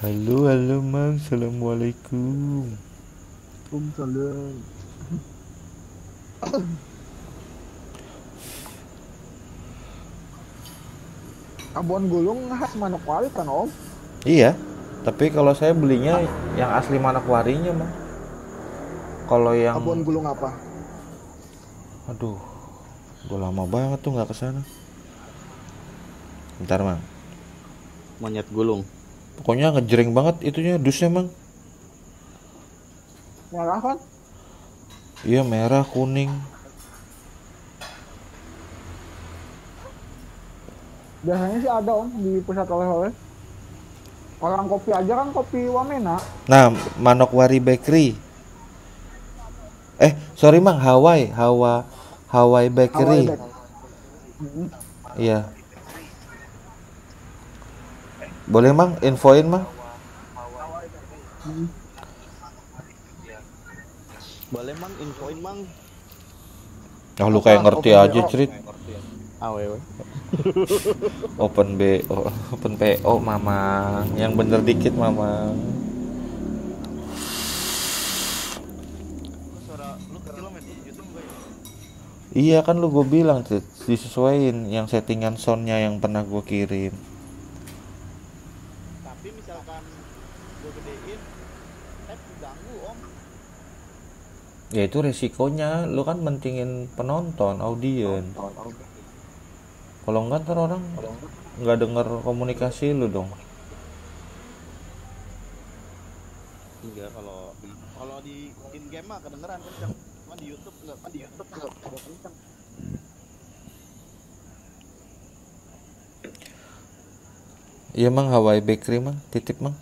Halo, halo Mang, assalamualaikum. Salam. Abon gulung khas Manokwari kan Om? Iya, tapi kalau saya belinya yang asli Manokwarinya Mang. Kalau yang, Abon gulung apa? aduh, udah lama banget tuh nggak kesana. Bentar Mang, Monyet gulung. pokoknya ngejreng banget itunya dusnya Mang. Merah kan? Iya merah kuning. Biasanya sih ada Om di pusat oleh-oleh. Orang kopi aja kan kopi Wamena. Nah, Manokwari Bakery. Sorry Mang, Hawaii Hawaii Bakery. Bag. Mm-mm. Iya, boleh Mang, infoin Mang. Mm-mm. Boleh mang, infoin mang. Oh, lu Apa? kayak ngerti Open aja BO. cerit. Awewe. Open BO, Open PO Mamang. Yang bener dikit Mamang. Suara lu kecil men di YouTube gue ya. Iya kan lu gue bilang Crit, disesuaiin yang settingan soundnya yang pernah gue kirim. Tapi misalkan gue gedein, ganggu om. Ya itu resikonya, lu kan mentingin penonton, audien. Kalau enggak ntar orang nggak denger komunikasi lu dong. Enggak, kalau di in game mah kedengeran kenceng. Cuma di YouTube enggak, kenceng. Iya Mang, Hawaii Bakery Mang, titip Mang.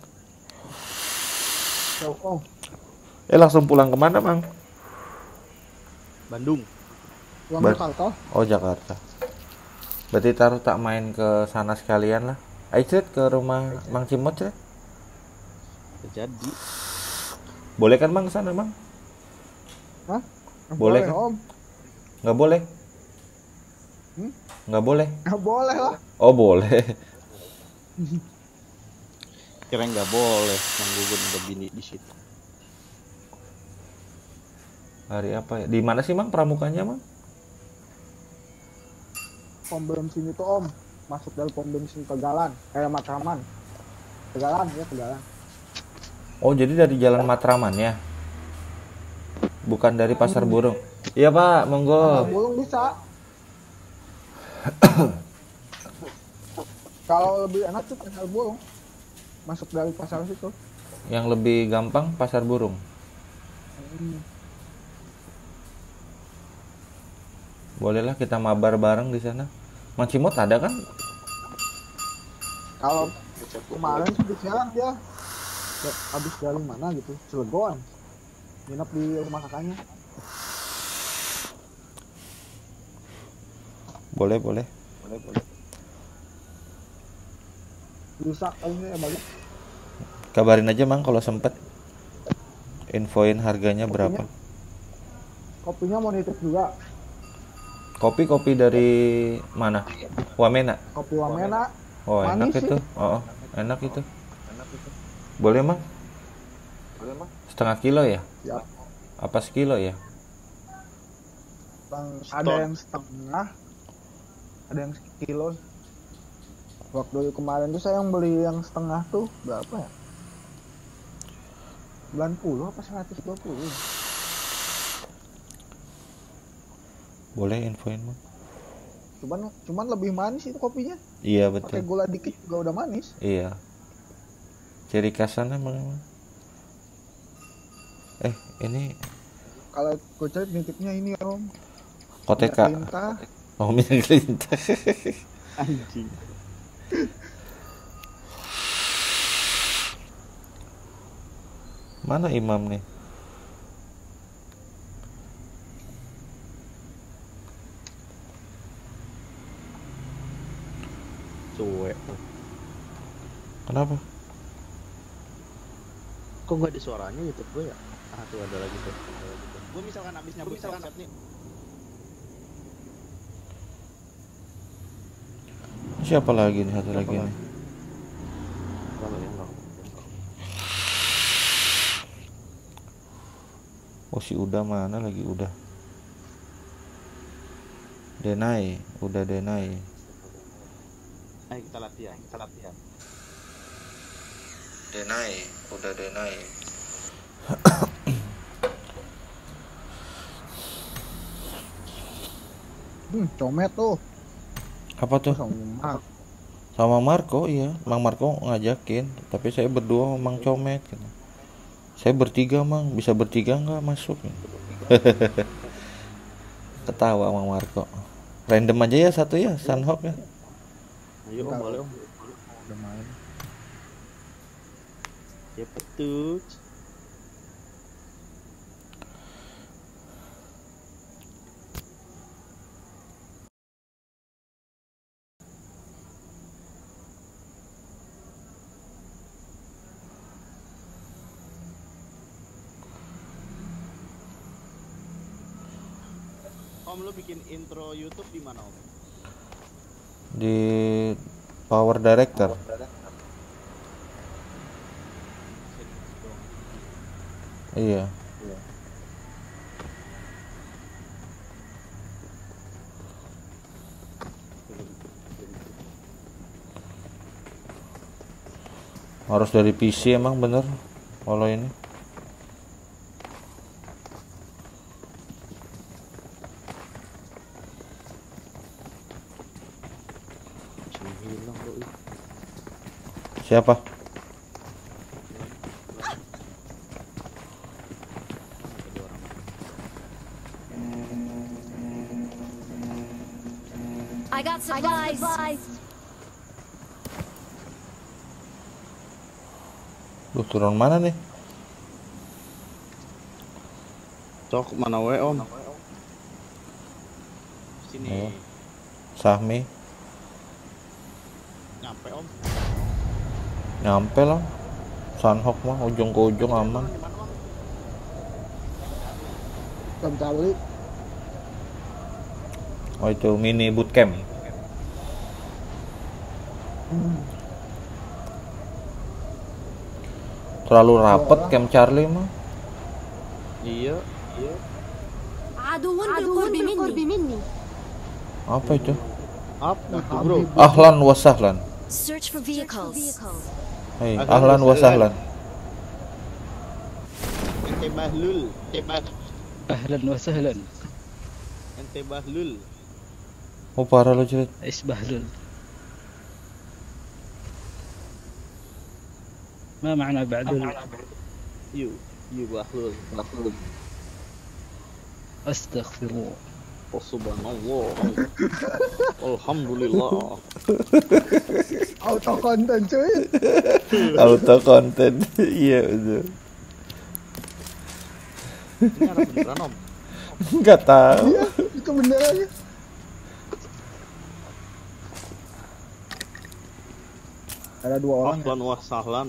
So, oh, Langsung pulang kemana Mang? Bandung. Uang Ba- Jakarta. oh Jakarta. Berarti taruh tak main ke sana sekalian lah. Ayo Crit, ke rumah Mang Cimot Crit. Jadi Boleh kan Mang ke sana Mang? Hah? Boleh kan? Om. Nggak boleh? Hmm? Nggak boleh? Nggak boleh lah. Oh boleh. kira nggak boleh, mang Gugun ada bini di situ. Hari apa ya? Di mana sih Mang pramukanya Mang? Pom bensin itu Om. Masuk dari pom bensin Tegalan. Matraman. Tegalan ya Tegalan. Oh jadi dari Jalan Matraman ya? Bukan dari Pasar Burung? Iya Pak, Pasar monggo. Bulung bisa. Kalau lebih enak tuh Pasar Bulung. Masuk dari pasar situ. Yang lebih gampang Pasar Burung. Hmm. Bolehlah kita mabar bareng di sana. Mang Cimot ada kan? Kalau kemarin sih di Serang dia habis dari mana gitu, Cilegon. Nginep di rumah kakaknya. Boleh, boleh. Rusak kayaknya ya balik. Kabarin aja Mang kalau sempet. Infoin harganya berapa. Kopinya mau nitip juga. Kopi dari mana? Wamena. Kopi Wamena. Oh enak Manis itu. sih. Oh enak itu. Boleh Mang? Setengah kilo ya? Ya, Apa sekilo ya? ada yang setengah, ada yang sekilo. Waktu kemarin tuh saya yang beli yang setengah tuh berapa ya? 90 apa 120? Boleh infoin Mang. Cuman lebih manis itu kopinya. Iya Pakai betul. gula dikit juga udah manis. Iya. Ciri khasnya Mang. Ini Kalau kucing nitipnya ini Om. koteka. Lintah. Oh minyak lintah. Anjing. Mana Imam nih? Cuek. Kenapa? Kok nggak ada suaranya YouTube gue ya? Ah tuh ada lagi tuh. Gue misalkan abis nyambung set nih. Siapa lagi nih, satu lagi nih? Oh si udah mana lagi udah. Denai, udah Denai. Ayo kita latihan, kita latihan. Denai, udah Denai. Comet tuh. Apa tuh? Sama Sama Marco, iya. Mang Marco ngajakin, tapi saya berdua sama Mang Comet gitu. Saya bertiga, Mang. Bisa bertiga nggak masuk? Ketawa Mang Marco. Random aja ya satu ya, Sunhawk ya. Ayo om, boleh om. udah main. Ya betul. Om lu bikin intro YouTube di mana om? Di Power Director. Iya. Harus dari PC emang bener kalau ini. Hilang bro. Siapa? I got supplies. Duh, turun mana nih? Cok mana we om? Sini. Ayo. Sahmi. Nyampe om. Nyampe lah. Sunhawk mah ujung ke ujung aman. Di mana om? Tom Charlie. Oh itu mini bootcamp. Terlalu rapet camp Charlie mah. Iya. عدو بالقرب مني. Apa itu? Apa tuh bro? Ahlan wa sahlan. Search for vehicles. Hei, ahlan wa sahlan. Ente Bahlul. أهلا وسهلا. Ente Bahlul. Oh parah lo cerit. إيش بهلول؟ ما معنى بعدل؟ You Bahlul. أستغفر الله. Oh subhanallah. Alhamdulillah. Auto konten cuy. Auto konten. Iya betul. Ini arah beneran om. Enggak tahu. Iya, itu beneran. Ada dua orang. Ahlan wa sahlan.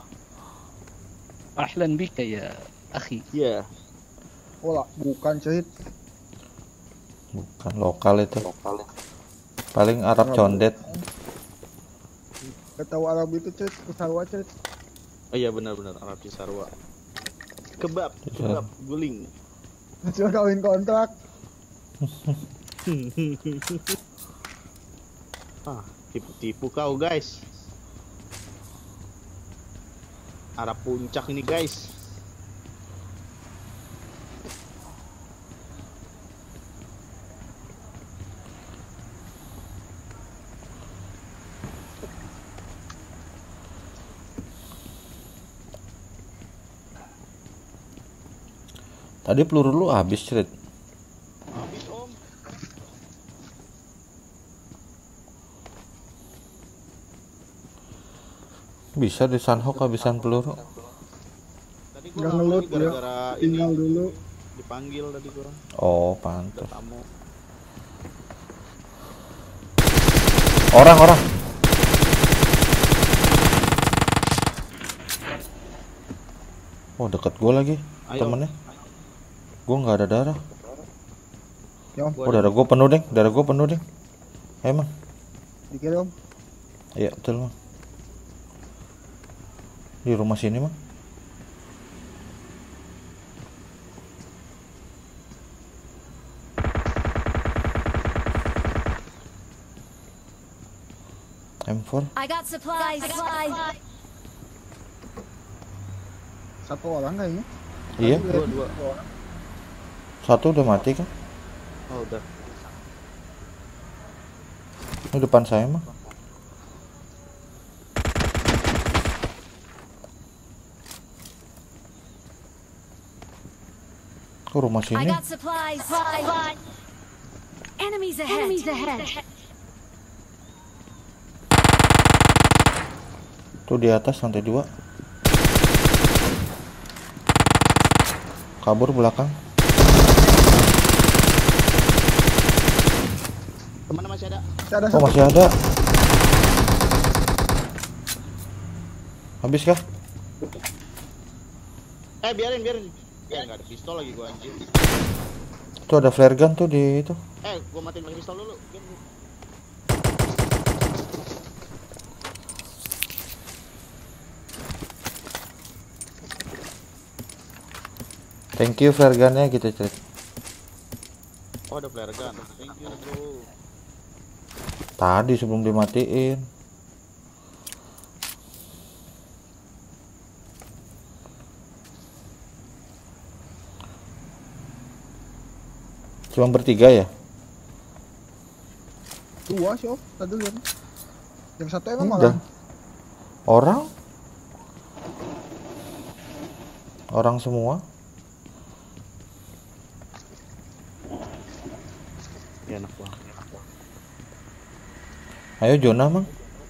أهلا بك يا أخي. Iya. Oh, bukan cuy. Bukan lokal itu. Paling Arab condet. Gak tahu Arab itu cuy, Kusarwa cuy. Oh iya benar-benar Arab Cisarua. Kebab guling. Cuma kawin kontrak. Tipu kau guys. Arab puncak ini guys. Tadi peluru lu habis cerit. Habis om. Bisa di Sunhawk habisan peluru. Tadi Nggak gua ngeload, gara-gara ini Tinggal dulu. dipanggil tadi gua. Oh pantas. Tamu. Orang. Oh deket gue lagi Ayo. temennya. Gue nggak ada darah. Ya om, Oh darah gue penuh deng. Emang. dikirim om. Iya betul mah. Di rumah sini mah. M4. I got supplies. Satu orang kayaknya. Iya, Dua. satu udah mati kan? Oh udah. Ini depan saya mah. Oh, rumah I sini. got supplies. Enemies ahead. Tuh di atas lantai 2. Kabur belakang. Temannya masih ada. Ada Oh, masih ada. Habis kah? Biarin. Nggak ada pistol lagi gua anjir. Tuh ada flare gun tuh di itu. Gua matiin pakai pistol dulu. Thank you flare gunnya gitu Crit. Oh ada flare gun. Thank you bro. Tadi sebelum dimatiin. Cuma bertiga ya? dua sih, Om. Tadi lihat. Yang satu emang Udah. malah. Orang semua. Ya enak banget. Ayo zona mang.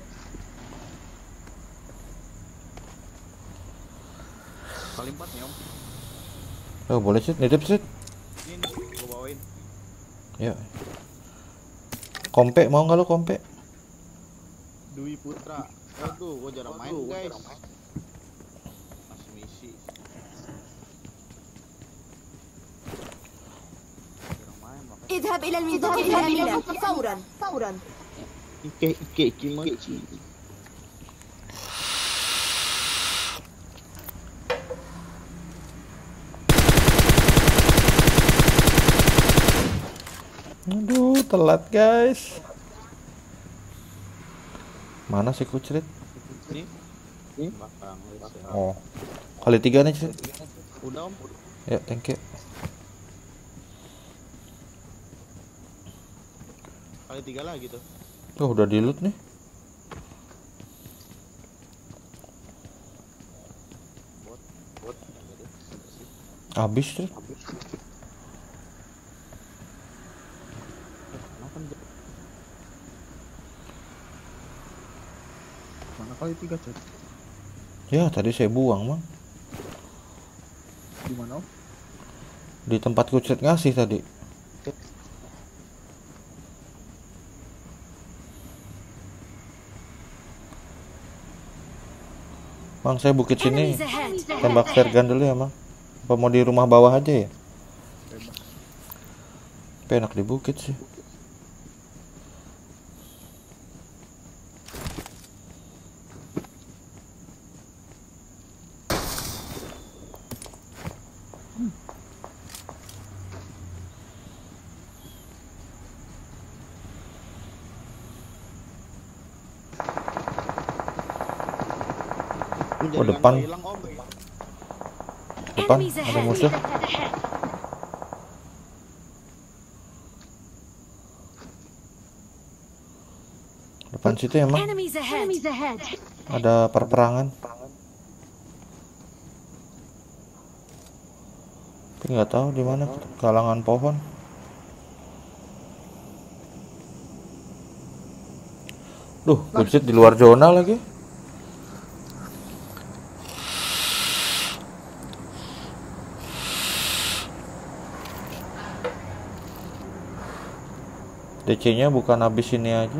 Kali 4 nih om. Oh boleh Crit, nitip Crit. Ini gua bawain. Yuk. Kompe mau nggak lo kompe? Dwi Putra. Aduh, gua jarang main guys. Masih misi. Jarang main makanya. اذهب إلى المنطقة الآمنة فورا. Ike kimochi. Aduh, telat guys. Mana sih Kucrit? Ini belakang. Oh, kali 3 nih Crit. Udah om. Ya, thank you. Kali 3 lagi tuh. Oh, udah di loot nih. Bot. Habis Crit. Mana kali 3, Cek? Ya, tadi saya buang mang. Di mana, Om? Di tempat Kucrit ngasih tadi. Mang, saya bukit sini. Enemies ahead. Tembak flare gun dulu ya, Mang. Apa mau di rumah bawah aja ya? Tapi enak di bukit sih. Jaringan depan. gua hilang om. Depan Enemies ada ahead. musuh. Depan situ ya, Mang. Enemies ahead. Ada perperangan. Tapi nggak tahu di mana, kalangan pohon. Duh, Kucrit di luar zona lagi. DC-nya bukan habis ini aja.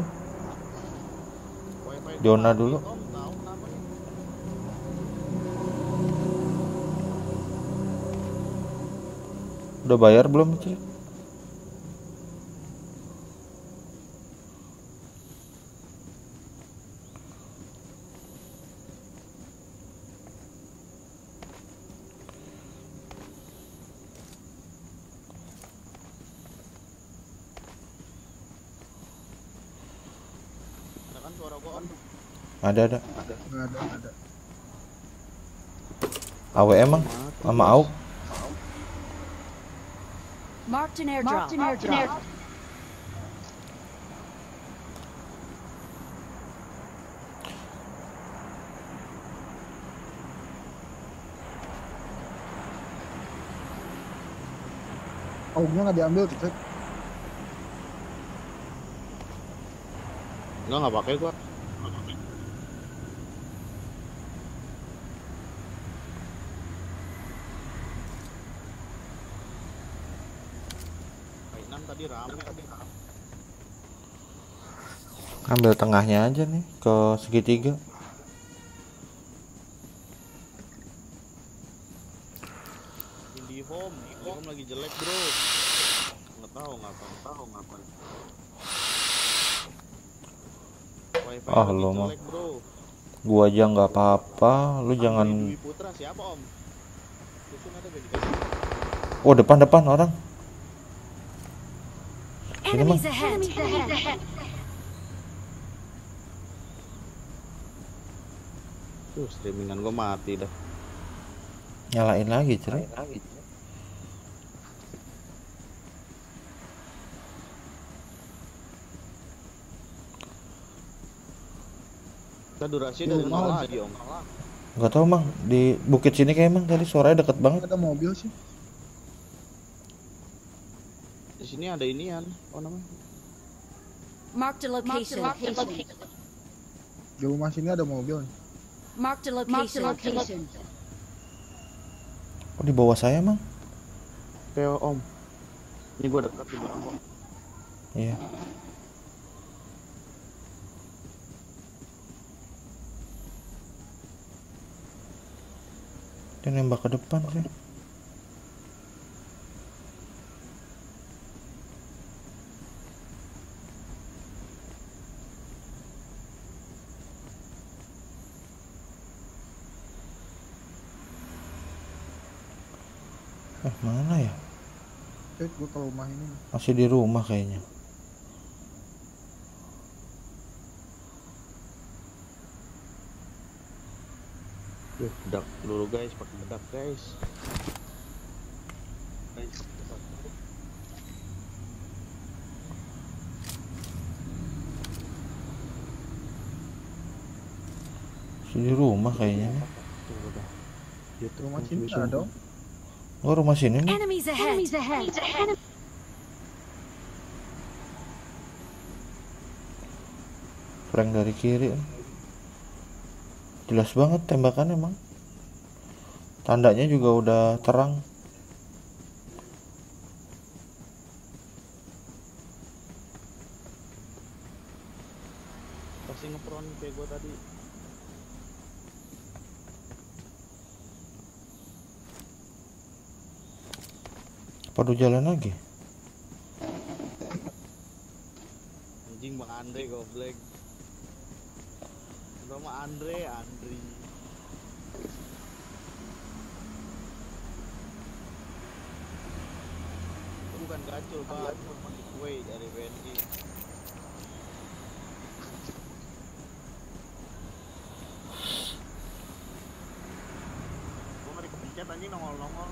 Wifi Zona mati, dulu. om. Tahu kenapa nih? Udah bayar belum, Cil? Ada kan suara gua om. Ada. Nggak ada. AW emang sama AUK. Marked an airdrop. Augnya nggak diambil tuh, Cek. Enggak pakai gua. Mainan tadi rame. Ambil tengahnya aja nih ke segitiga. Indihome lagi jelek bro. Nggak tahu ngapain. Wifi Ah, lagi lu mah. jelek bro. Gua aja nggak apa-apa, lu jangan. Dwi Putra siapa om? Susun ada gak dikasih? Oh, depan orang. Sini mah. Enemies ahead. Tuh streamingan gua mati dah. Nyalain lagi, cerai. Kita durasi dari nol lagi om. Nggak tahu mang, di bukit sini kayak emang tadi suaranya deket banget. Ada mobil sih. Di sini ada inian, apa namanya? Marked a location. Di rumah sini ada mobil. Marked a location. Oh, di bawah saya mang. Oke om. Ini gua dekat di belakang om. Iya. Dia nembak ke depan sih. Mana ya? Cek, gua ke rumah ini. Masih di rumah kayaknya. Bedak dulu guys, pakai bedak guys. Masih di rumah kayaknya. Rumah sini ada dong. Oh, rumah sini nih. Enemies ahead. Flank dari kiri. Jelas banget tembakan emang. Tandanya juga udah terang. Pasti ngepron kayak gua tadi. Padu jalan lagi. Anjing Bang Andre goblek. Sama Andri. Itu bukan gacul pak, kue dari BNI. Gua nggak dikepencet anjing nongol.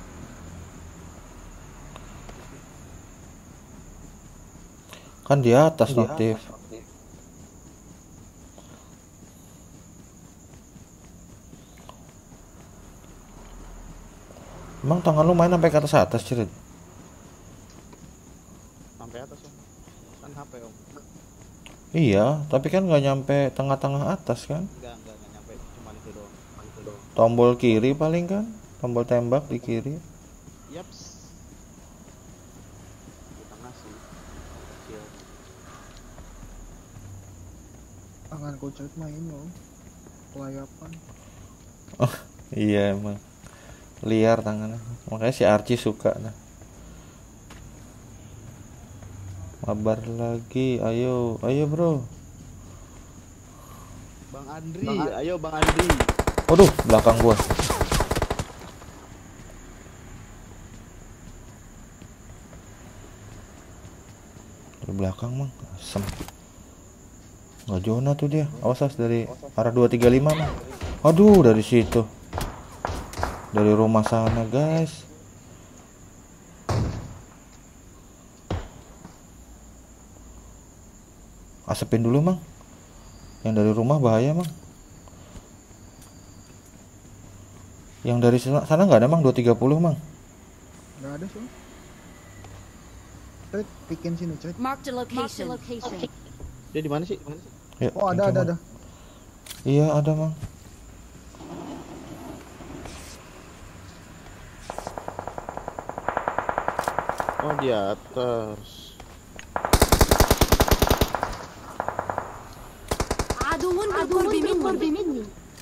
Kan di atas notif. Emang tangan lu main sampai ke atas cerit? Sampai atas om. Kan HP om. Iya, tapi kan nggak nyampe tengah-tengah atas kan? Enggak nyampe, cuma itu doang. Tombol kiri paling kan? Tombol tembak di kiri. Yaps. Di tengah sih. Kecil. Tangan kocak main loh. Kelayapan. Iya emang. Liar tangannya. Makanya si Archie suka nah. Mabar lagi, ayo bro. Bang Andri, ayo Bang Andri. Waduh, belakang gua. Di belakang mang, asem. Nggak zona tuh dia. Awas dari arah 235 mah. Aduh, dari situ. Dari rumah sana, guys. Asepin dulu, Mang. Yang dari rumah bahaya, Mang. Yang dari sana nggak ada, Mang. 230, Mang. Nggak ada sih. Crit, bikin sini, Crit. Marked a location. Dia di mana sih? Ya, Oh, thank you, Mang. ada. Iya, ada, Mang. Oh, di atas. عدو بالقرب مني.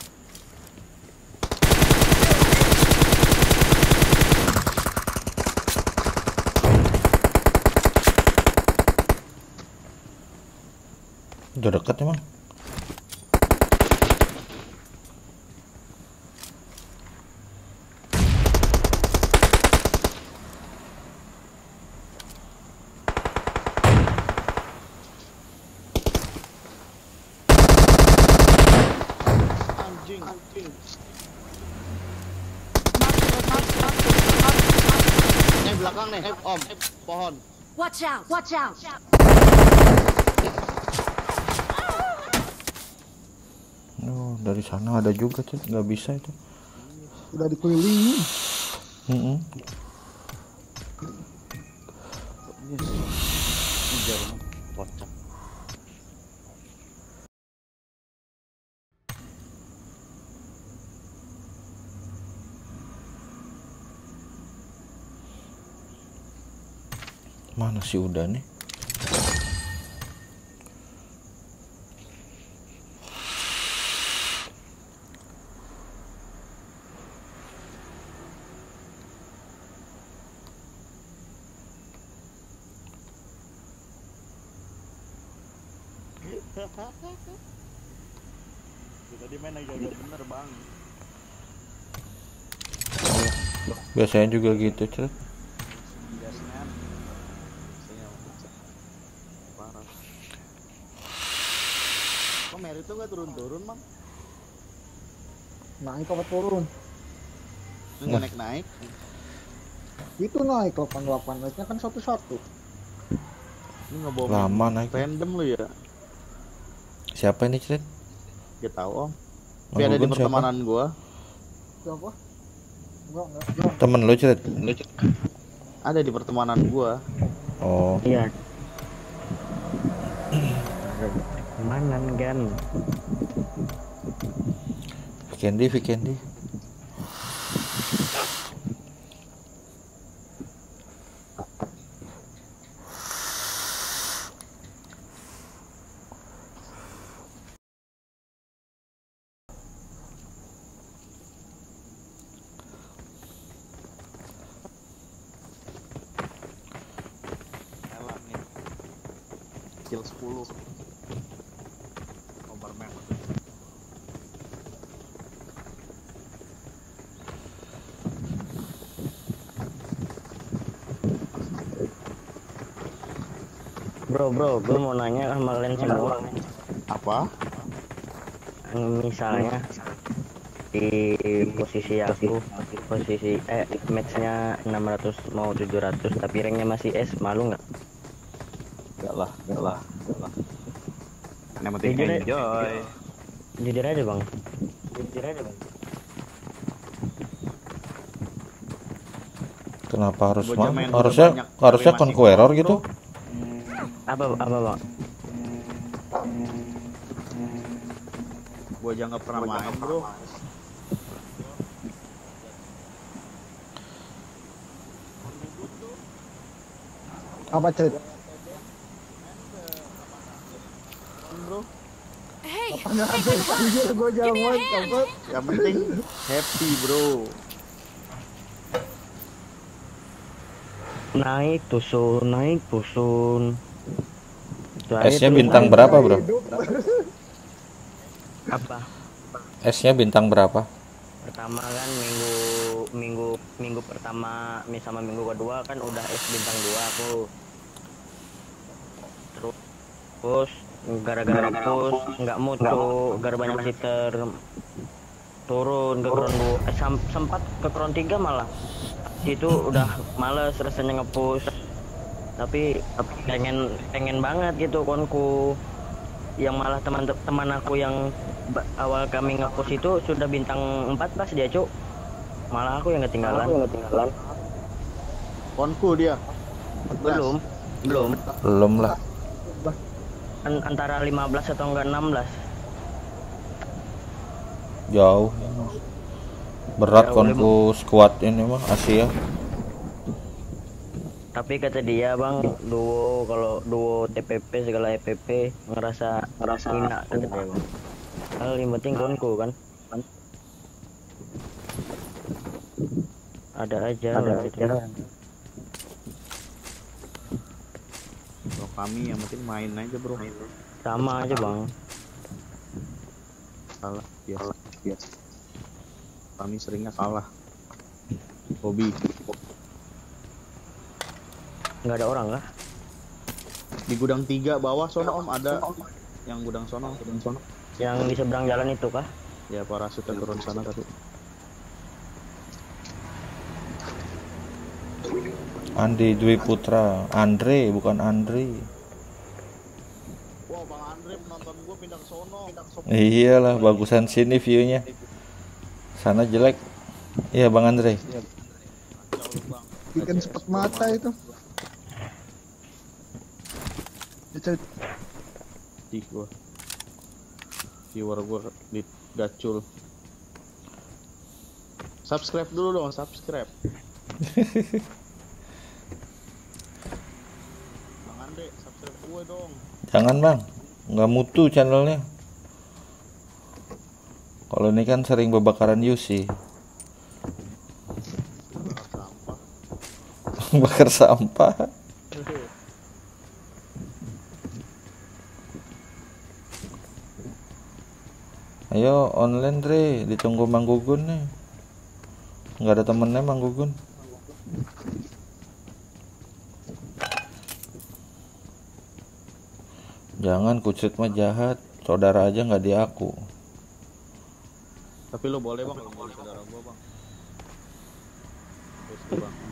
Udah deket ya, Mang. Anjing. Belakang nih, Om. Pohon. Watch out. Oh, dari sana ada juga, Cid. Nggak bisa itu. Udah dikelilingi. Mm-mm. Kocak. Mana sih udah nih? Tadi main agak bener, Bang. Biasanya juga gitu, Cid. Biasanya parah. Kok Mary tuh nggak turun-turun, Bang? Naik apa turun? Nggak naik-naik. Itu naik 88, naiknya kan satu-satu. Ini ngebawa Lama naik. random lu ya. Siapa ini, Cid? Gak tahu, Om. Mang Tapi ada di Gugun siapa? pertemanan gua. Siapa? Enggak. Temen lu, Cid? Ada di pertemanan gua. Oh, Iya. Mana kan? Vikendi. Elah nih. Kill 10. Nomor map. Bro, gue mau nanya sama kalian semua. Apa? Misalnya di posisi aku, matchnya 600 mau 700, tapi ranknya masih S, malu nggak? Enggak lah. Yang penting Jujur aja. enjoy. Jujur aja bang. Kenapa harus Gua Mang? main Harusnya banyak, harusnya tapi masih conqueror kurang, gitu. Apa bang? Gua aja nggak pernah main, bro. Apa, Crit? Bro, Hey, Apanya ada? Anjir, gue jalan me a banget, hand. kampret. yang penting happy, bro. Naik tusun. S-nya bintang berapa, bro? Hidup. Apa? S-nya bintang berapa? Pertama kan minggu pertama sama minggu kedua kan udah S bintang 2 aku. Terus gara-gara push nggak mutu, gara banyak cheater, turun ke crown 2, sempat ke crown 3 malah. Itu udah males rasanya nge-push. Tapi pengen banget gitu konku. Yang malah teman aku yang awal kami nge-push itu sudah bintang 14 dia, Cuk. Malah aku yang ketinggalan. Konku dia. Belum lah. Antara 15 atau enggak 16. Jauh. Berat konku squad ini mah Asia. Tapi kata dia, Bang, kalau duo TPP segala EPP ngerasa enak kata dia, Bang. Kalau yang penting konku kan. Ada aja. Kalau kami yang penting main aja, Bro. Sama aja, Bang. Kalah biasa. Kami seringnya kalah. Hobi. Nggak ada orang lah. Di gudang 3 bawah sono Om ada yang gudang sono. Yang di seberang jalan itu kah? Ya parasutnya turun sana tapi. Andi Dwi Putra, Andre bukan Andri. Wow, Bang Andre penonton gua pindah ke sono. Iyalah, bagusan sini view-nya. Sana jelek. Iya Bang Andre. Bikin sepet mata itu. Ih gua. Viewer gua di gacul. Subscribe dulu dong, subscribe. Bang Andre, subscribe gue dong. Jangan Bang, nggak mutu channelnya. Kalau ini kan sering bebakaran UC. Sampah. Bakar sampah. Ayo online Dre, ditunggu Mang Gugun nih. Nggak ada temennya Mang Gugun. Jangan, Kucrit mah jahat. Saudara aja nggak diaku. Tapi lo boleh Bang, kalau boleh saudara gua Bang. Terus tuh, Bang.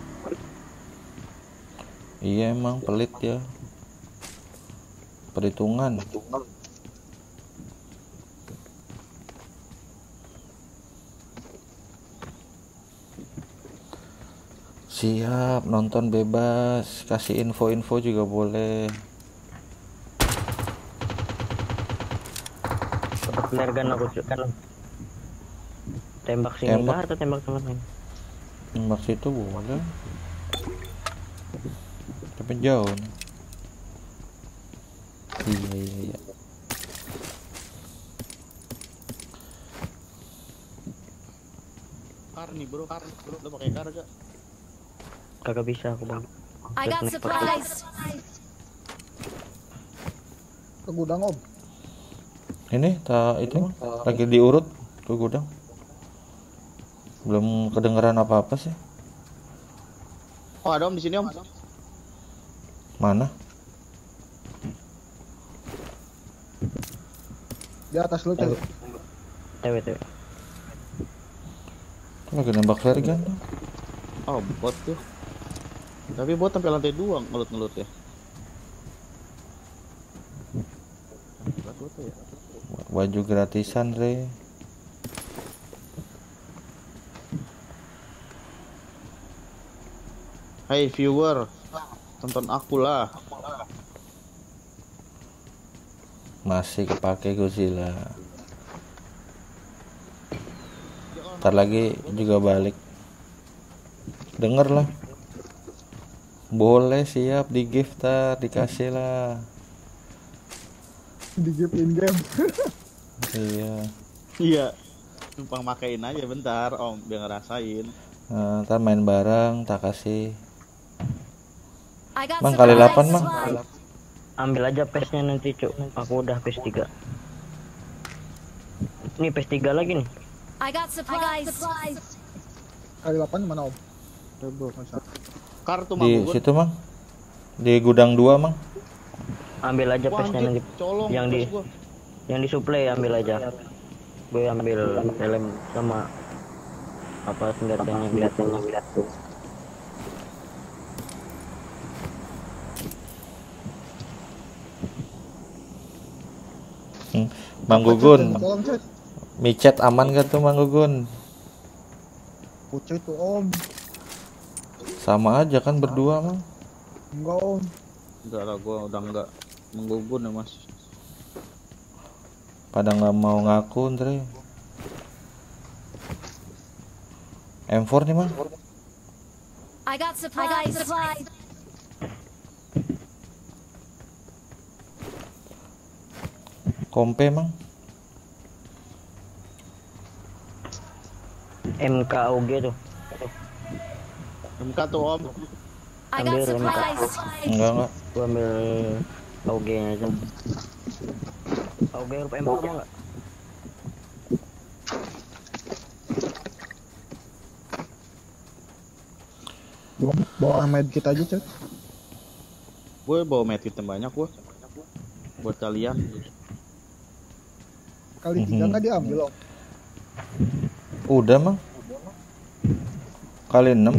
Iya emang pelit ya. Perhitungan. Siap, nonton bebas. Kasih info-info juga boleh. Dapat flare gun aku kan. Tembak sini kah atau tembak teman-teman? Tembak situ boleh. Tapi jauh nih. Iya. Kar nih bro, lo pakai kar gak? Kagak bisa aku Bang. I got supplies. Ke gudang Om. Ini itu lagi diurut ke gudang. Belum kedengeran apa-apa sih. Oh ada Om di sini Om. Mana? Di atas lu tuh. TW. Lagi nembak flare gun. Oh bot tuh. Tapi bot sampai lantai 2 ngelut ya. Baju gratisan Re. Hey viewer, tonton aku lah. Masih kepake Godzilla. Ntar lagi juga balik. Denger lah. Boleh, siap, di giftar, dikasih lah. Di game in game. Iya. Iya. Numpang makain aja bentar Om, biar ngerasain. Nah, ntar main bareng, tak kasih. I got Mang kali 8 Mang. Ambil aja PES-nya nanti Cuk. Aku udah PES 3. Ini PES 3 lagi nih. I got supplies. Kali 8 mana Om? Kar tuh Mang Di Gugun. situ Mang. Di gudang 2 Mang. ambil aja Wah, pesnya anjir, nanti. colong yang pes di gua. yang disuplai ambil aja. Gue ambil helm sama apa senjatanya tuh. Mang Apa, Chat, Gugun, yang tolong, Chat? micet aman gak tuh Mang Gugun? Pucu itu Om. Sama aja kan berdua Mang. Enggak Om. Enggak lah, gua udah enggak menggugun ya Mas. Pada nggak mau ngaku Andre. M4 nih Mang. I got supplies. Kompe Mang. MKOG tuh. MK tuh Om. I got Ambil supplies. Enggak. Gue ambil AUG nya aja. AUG huruf M mau nggak? Bawa medkit aja, Chat. Gue bawa medkit yang banyak gua. Buat kalian. Kali 3 nggak diambil Om. Udah Mang. Kali 6.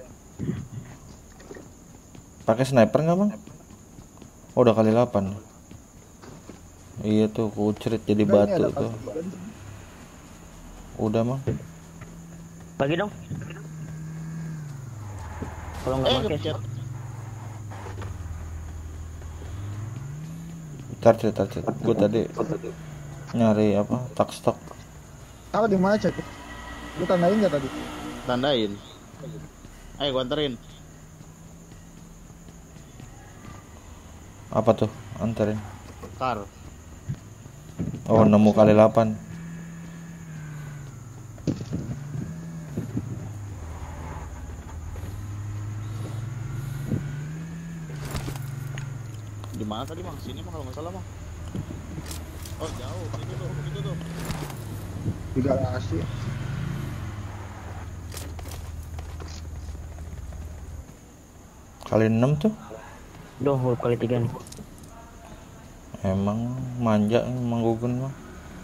Pakai sniper nggak Mang? Oh, udah kali 8. Iya tuh kucrit jadi Enggak, ini batu ada tuh. kali 3 di sini. Udah Mang. Bagi dong. Kalau nggak pakai ngechat. Tar. Gue tadi nyari apa? Tak stok. Tahu di mana, Chat? Lu tandain nggak tadi? Tandain. Ayo gua anterin. Apa tuh? Anterin. Tar. Oh, nemu kali 8. Di mana tadi Mang? Sini Mang kalau nggak salah Mang. Oh jauh, itu tuh. Di garasi. Kali 6 tuh. Dong huruf kali 3 nih. Emang manja Mang Gugun mah.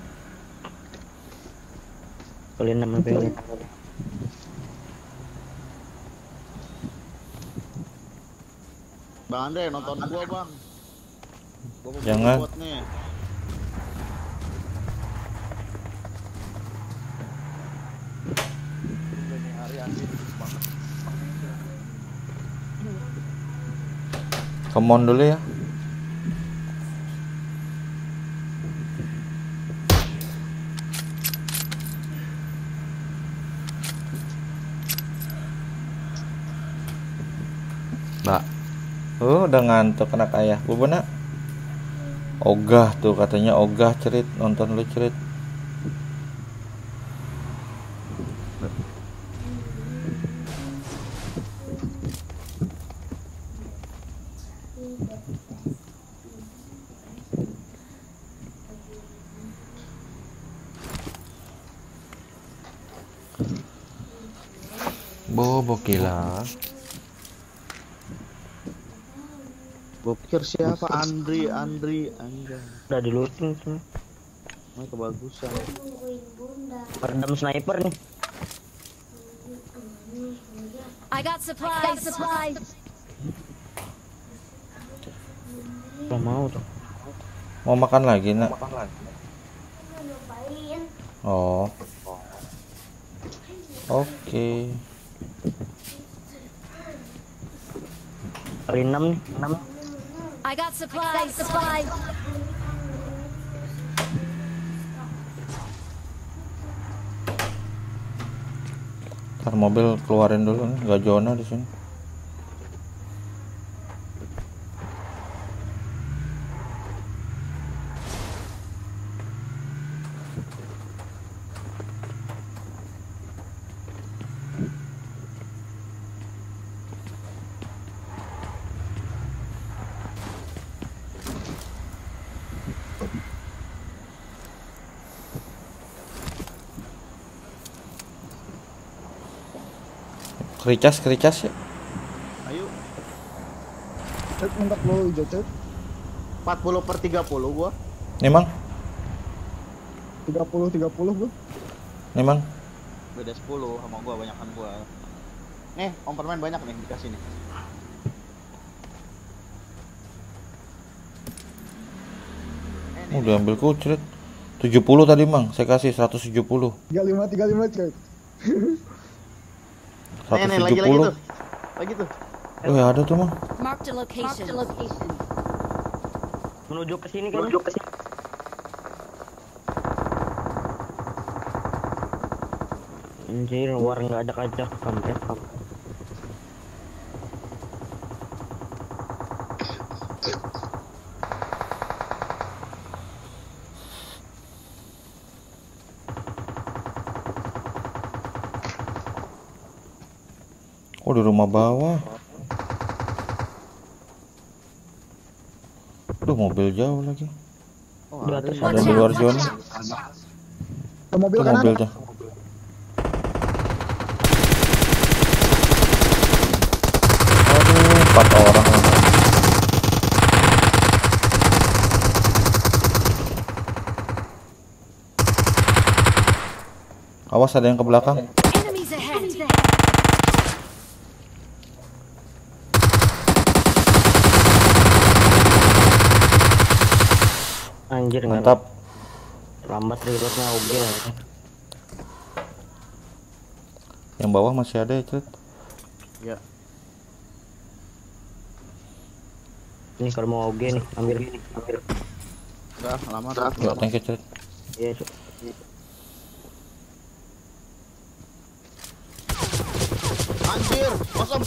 Kali 6 lebih lihat. Bang Andre nonton gua Bang. Gua mau Jangan. buat nih. Ini hari anjir banget. Kemon dulu ya. Mbak. Udah ngantuk anak ayah. Bubuna. Ogah tuh katanya ogah cerit, nonton lu cerit. Bobo gila. Gua pikir siapa Andri anjay. Udah di looting tuh. Ini kebagusan. Peredam sniper nih. I got supplies. Gak mau tuh. Mau makan lagi nak? Oh. Oke. Kali 6 nih. 6. I got supplies. Ntar mobil keluarin dulu nih, nggak zona di sini. Kericas ya. Ayo. Chat, mentak lo hijau, Chat. 40/30 gua. Memang, 30 gua. memang. Beda 10 sama gua, banyakan gua. Nih, om permen banyak nih dikasih nih. Udah ambil kucret. 70 tadi, Mang. Saya kasih 170. 35 coy. Nih, lagi 170. tuh. Lagi tuh. Oh, ya ada tuh, Mang. Marked a location. Menuju ke sini kan? Menuju ke sini. Anjir, luar nggak ada kaca kampret. Oh, di rumah bawah. Aduh, mobil jauh lagi. Oh, Di atas Ada di luar zona. Ke mobil Itu kanan. mobil tuh. Aduh, 4 orang. Awas, ada yang ke belakang. Enemies ahead. Anjir, nggak Mantap. lambat reloadnya oke lah. Yang bawah masih ada ya, Cet. Ya. Ini kalau mau oke nih, ambil. Udah lama Ya, thank you, Cet. Iya, Cuk. Anjir, kosong.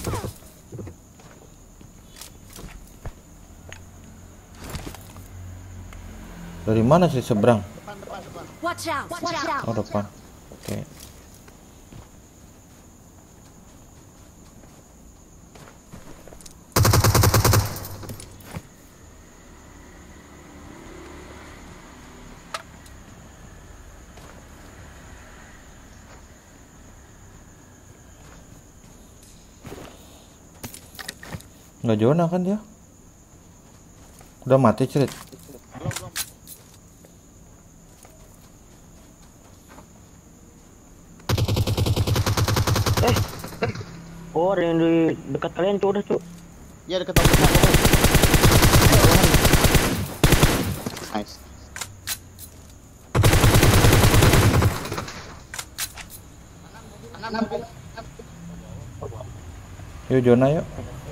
Dari mana sih seberang? Depan. Watch out. Oh, depan. Oke. Nggak zona kan dia? Udah mati, Cet. Belum. Oh, ada yang di dekat kalian, Cuk, udah, Cuk. Ya deket tombol. Nice. Yuk, zona yuk.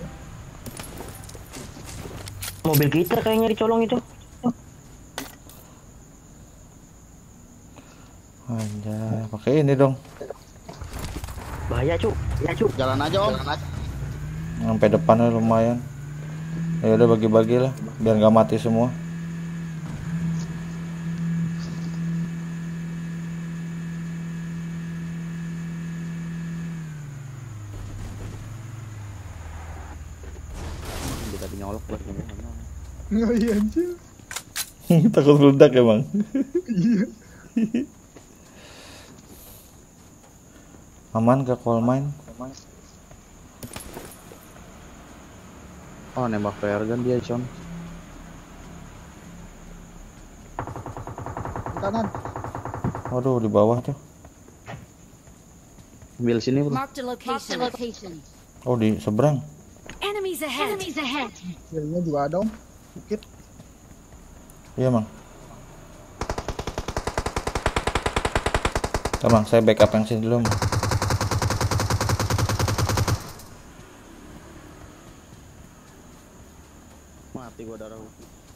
Mobil kita kayaknya dicolong itu. Anjay, pakai ini dong. Bahaya, Cuk. Ya, Cuk. Jalan aja om. Sampai depannya lumayan. Ya udah, bagi-bagi lah biar nggak mati semua. Dia tadi nyolok buat Oh iya anjir. Takut meledak emang. Iya. Aman ke coal mine? Oh, nembak flare gun dia, Con. Kanan. Waduh, di bawah tuh. Ambil sini, bro. Marked a location. Oh, di seberang. Enemies ahead. Kirinya juga ada om. Bukit. Iya, Mang. Mang, saya backup yang sini dulu, Mang. Mati gua darah.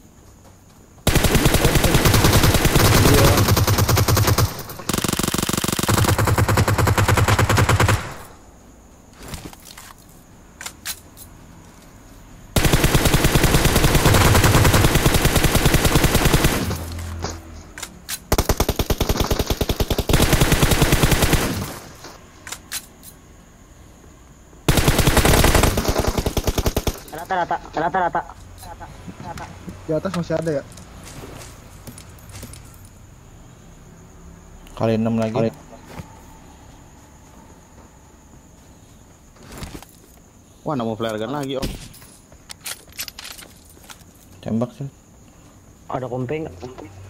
Rata-rata. Di atas masih ada ya. Kali 6 lagi. Wah, nemu flare gun lagi, om. Tembak sih. Ada kompe nggak?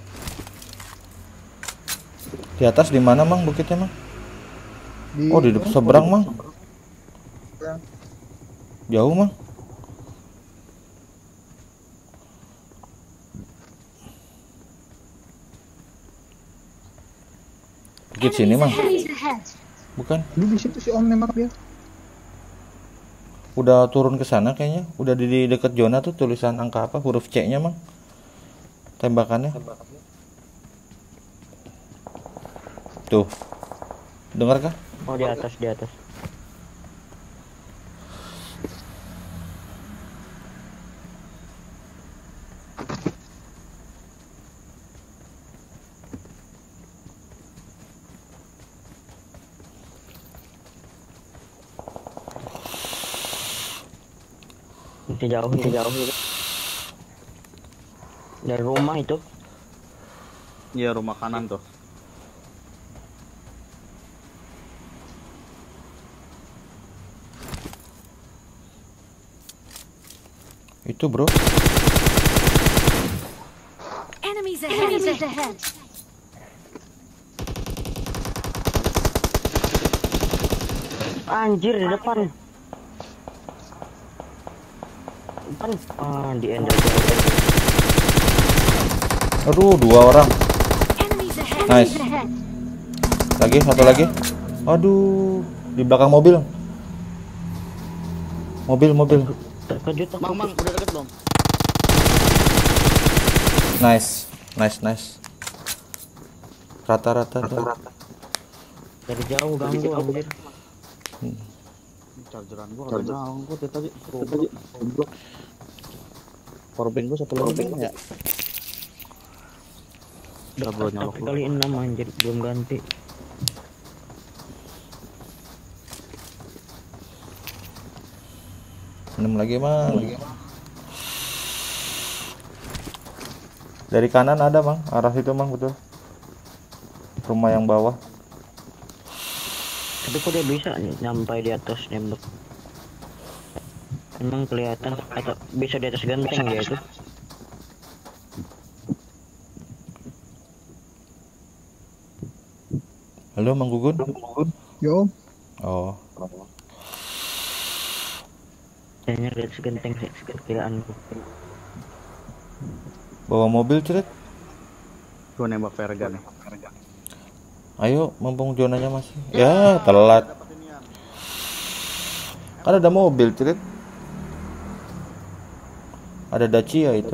Di atas di mana mang bukitnya mang? Di Oh di depan seberang mang. Seberang. Jauh mang. Bukit sini mang. Enemies ahead. Bukan. Lu di situ si Om nembak dia. Udah turun ke sana kayaknya. Udah di dekat zona tuh tulisan angka apa? Huruf C-nya mang. Tembakannya. Tuh. Dengar kah? Oh di atas, di atas. Masih jauh gitu. Dari rumah itu. Iya, rumah kanan tuh. Itu bro. Enemies ahead. Enemies ahead. Anjir di depan. Depan. Di end aja. Aduh, 2 orang. Enemies ahead. Nice. Enemies ahead. Lagi, satu lagi. Aduh, di belakang mobil. Mobil. Terkejut aku. Mang, udah deket belum? Nice. Rata. Dari jauh ganggu anjir. Chargeran gua kagak nyangkut ya tadi. Goblok. Powerbank gua satu lagi ya. Udah bro nyolok dulu. Kali 6 anjir belum ganti. Minum lagi mang. Dari kanan ada mang, arah situ mang betul. Rumah yang bawah. Tapi kok dia bisa nih nyampai di atas nembak? Emang kelihatan atau bisa di atas genteng dia itu? Halo Mang Gugun. Yo, Oh, Kayaknya di atas genteng sih sekiraanku. bawa mobil Cret. Gua nembak Verga nih. Ayo, mumpung zonanya masih. Ya, telat. Kan ada mobil Cret. Ada Dacia itu.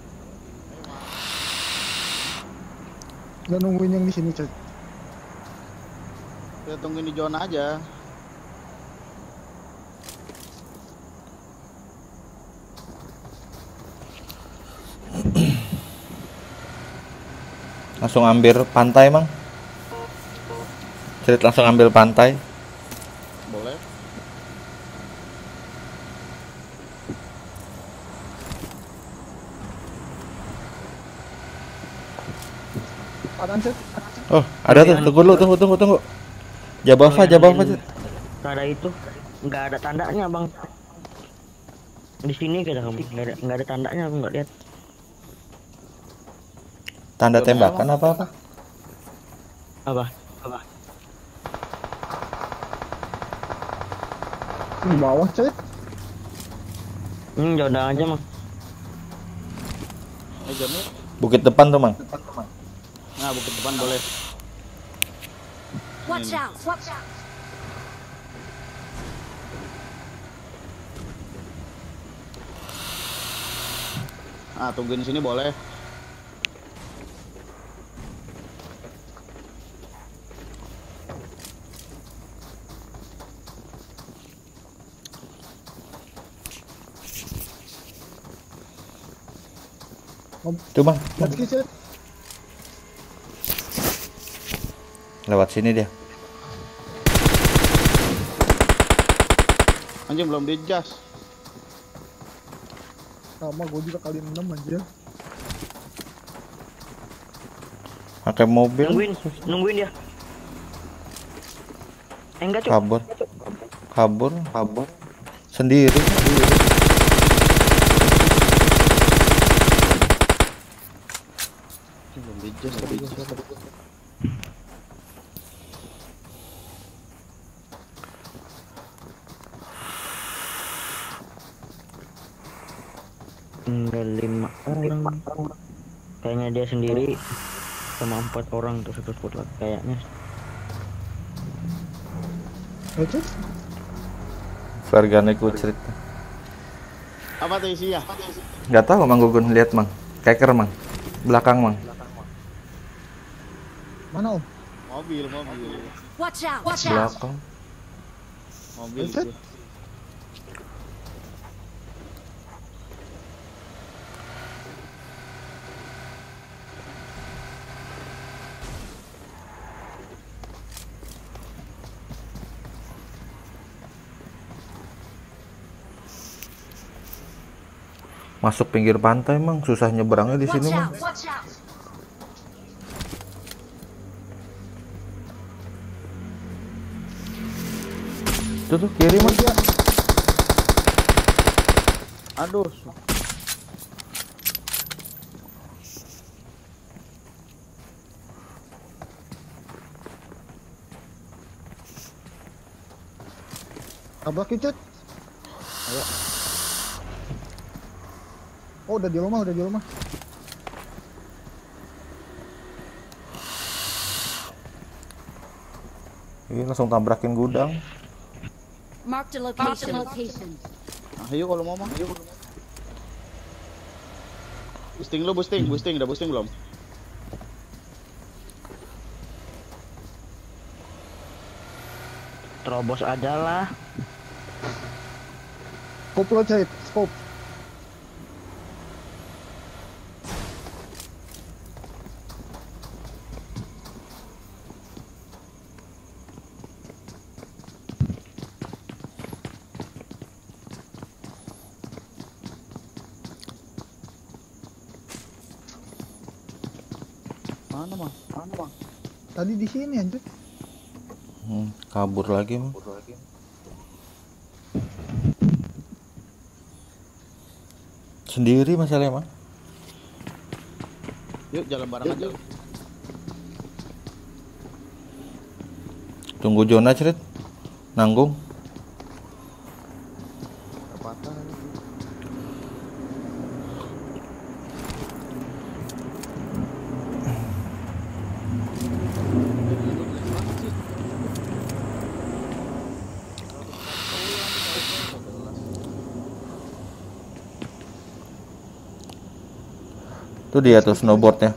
udah nungguin yang di sini, Cek. Kita tungguin di zona aja. Langsung ambil pantai mang. Cret langsung ambil pantai. Boleh. Kanan, Cek. Oh, ada tuh. Tunggu. Jabava Cret. Ada itu nggak ada tandanya bang. Di sini kata kamu nggak ada tandanya, aku nggak lihat. Tanda tembakan apa? Apa? Di bawah, Cek. Jauh aja mang. Jonny. Bukit depan tuh mang. Nah, bukit depan boleh. Watch out. Watch out. Ah, tungguin di sini boleh. Tuh bang, Lagi, Cek. lewat sini dia. Anjing belum di-adjust. Sama gue juga kali 6 aja. Pakai mobil. Nungguin dia. Enggak cuk. Kabur. Sendiri. Just tadi gua. Tinggal 5 orang. Kayaknya dia sendiri sama 4 orang tuh satu spot lagi kayaknya. Oke. Keluarganya kucrit. Apa tuh isinya? Nggak tahu Mang Gugun, lihat Mang. Keker Mang. Belakang Mang. Mana Om? Mobil. Watch out! Watch out! Belakang. Mobil Buset. itu. Masuk pinggir pantai Mang, susah nyebrangnya di Watch sini Mang. out! Watch out! Itu tuh kiri Mang. Aduh. Tabrak Cut. Ayo. Oh, udah di rumah. Ini langsung tabrakin gudang. Mark the location. Ayo kalau mau mah. Boosting, udah boosting belum? Terobos aja lah. Scope lo Cait, scope. Mana mah? Tadi di sini anjir. Kabur lagi Mang. Sendiri masalahnya Mang. Yuk jalan bareng aja. Tunggu zona Crit. Nanggung. Patah. Tuh dia tuh snowboardnya.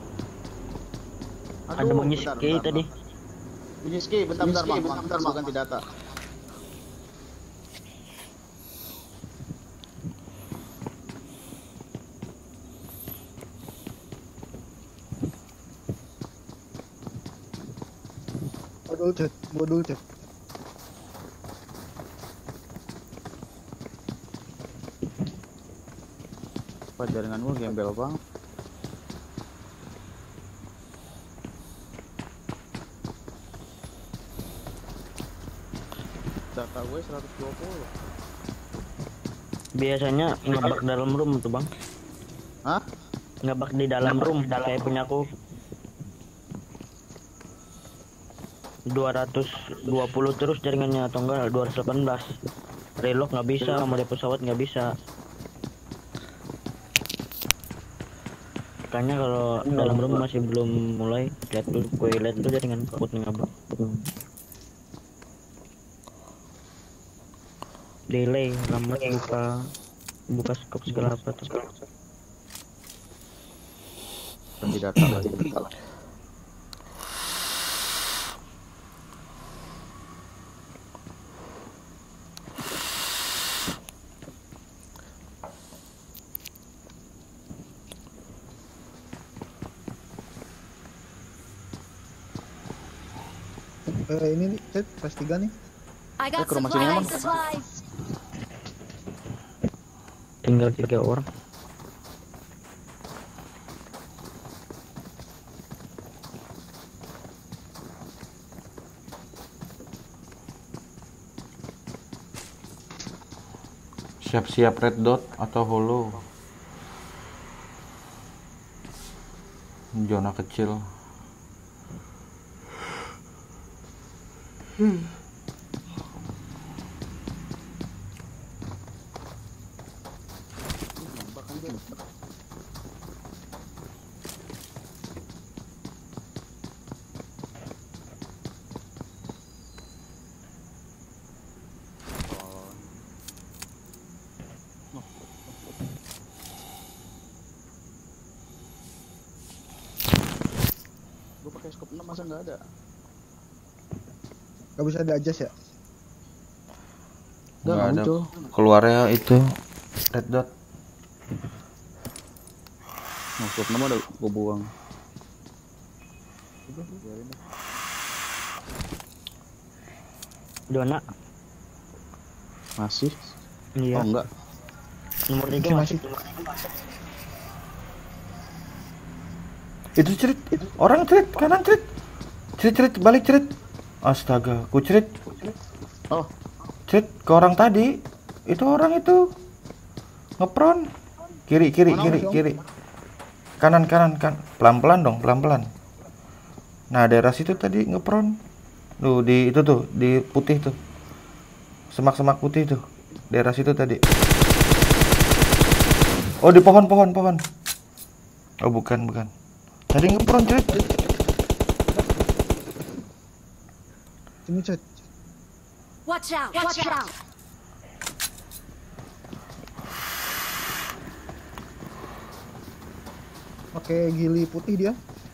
Ada bunyi ski tadi. Bunyi ski, bentar Bang. Gua ganti data. Bodul Cait. Apa jaringan gua gembel banget. Data gue 120. Biasanya ngebak dalam room tuh Bang. Hah? Ngebak di dalam room kayak punya aku. 220 terus jaringannya atau enggak 218. Reload nggak bisa, mode pesawat nggak bisa. Makanya kalau dalam room masih belum mulai, lihat dulu, gue lihat dulu jaringan takut ngabak. Delay, lambat buka scope segala apa tuh. Ganti data lagi. Ini nih, Cait, kelas 3 nih. I got ke rumah sini emang. supplies. Tinggal 3 orang. Siap-siap red dot atau holo. Zona kecil. Gue pakai scope 6 masa nggak ada? Gak bisa di-adjust ya? Nggak ada. muncul. Keluarnya itu red dot. Nah, scope 6 ada gue buang. Zona. Masih? Iya. Oh enggak. Nomor 3 masih. Itu cerit, orang cerit, kanan cerit. Cerit, balik cerit. Astaga, ku cerit. Oh, Cerit ke orang tadi. Itu orang itu. Ngepron. Kiri. Kanan. Pelan-pelan dong, pelan-pelan. Nah, daerah situ tadi ngepron. Tuh, di itu tuh, di putih tuh. Semak-semak putih tuh. Daerah situ tadi. Oh, di pohon. Oh, bukan. Tadi ngepron cerit. Ini chat. Watch out! Pakai gili putih dia.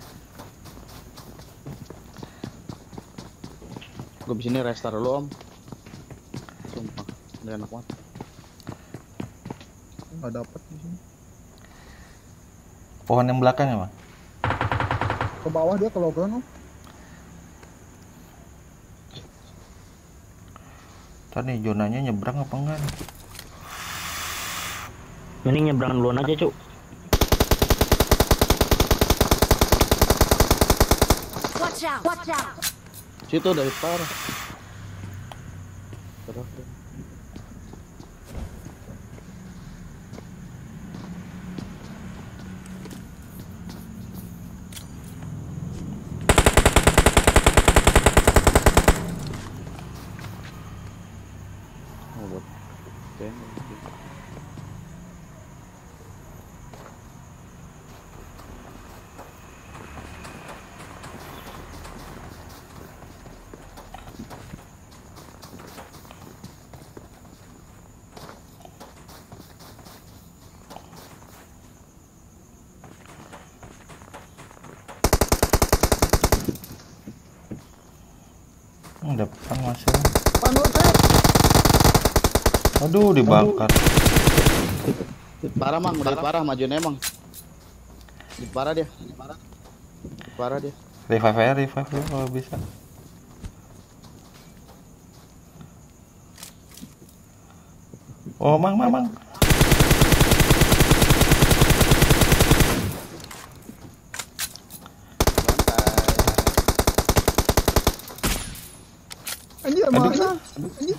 gue di sini restart dulu om. Sumpah, udah enak banget. Nggak dapet di sini. Pohon yang belakang ya, Bang? Ke bawah dia ke logon om. Tadi zonanya nyebrang apa enggak nih? Mending nyebrang duluan aja, Cuk. Watch out! Situ dari parah. Terus. Oh, buat. Oke. Depan masih. Pandu chat. Aduh, dibakar. Parah mang, udah parah majuin emang. Parah dia. Parah dia. Revive kalau bisa. Oh, mang. Anjir mana? Anjir.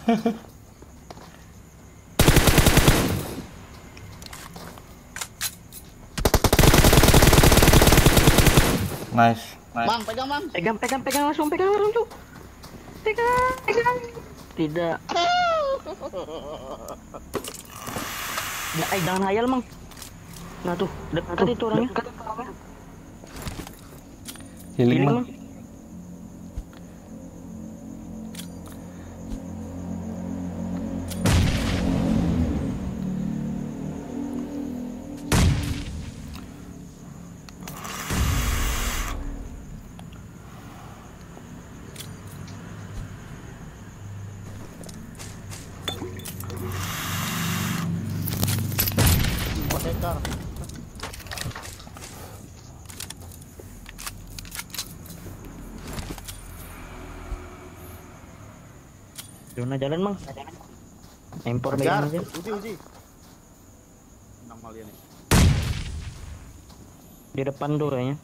Nice. Mang, pegang mang. Pegang langsung, Cuk. Pegang. Tidak. Jangan hayal, Mang. Nah tuh, dekat itu orangnya. Healing, Mang. Tekar. Zona jalan, Mang. Impor Kejar. megang aja. Uji. Nama dia nih. Di depan tuh kayaknya.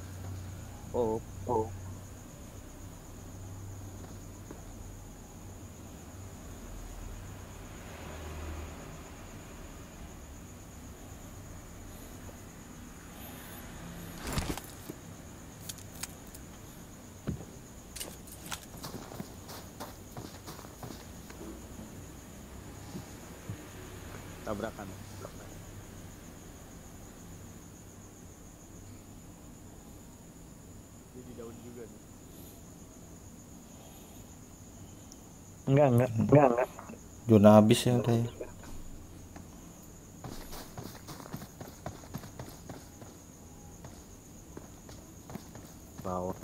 Oh. tabrakan. Dia di daun juga nih. Enggak. Zona habis ya udah ya. Bawah.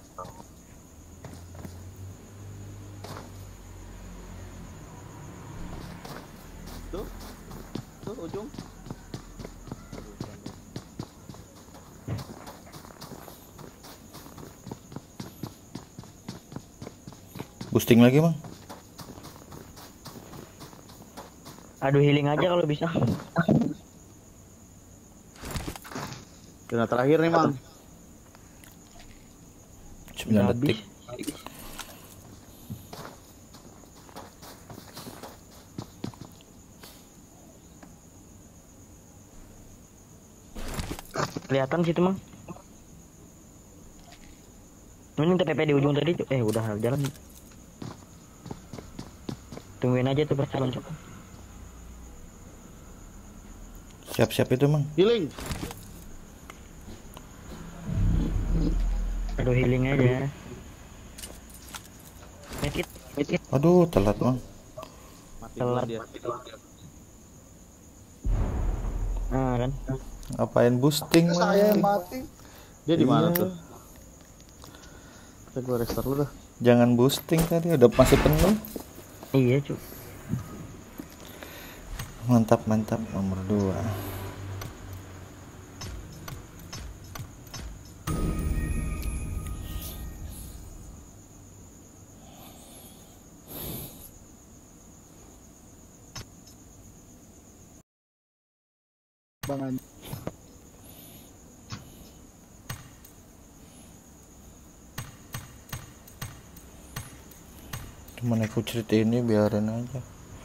Tuh ujung. Boosting lagi bang. Aduh, healing aja kalau bisa. Zona terakhir nih, Mang. 9 detik. Kelihatan situ, Mang. Ini TPP di ujung tadi. Udah jalan. Tungguin aja tuh pasti loncat. Siap-siap itu bang. Healing. Aduh, healing aja. Medkit. Aduh telat bang. Mati duluan dia. Ah kan. Ngapain boosting bang? Saya yang mati. Dia di mana Iya. tuh? Saya gua restart dulu dah. Jangan boosting tadi udah masih penuh. Iya, Cuk. Mantap nomor 2. Bangan. Cuman aku cerita ini biarin aja.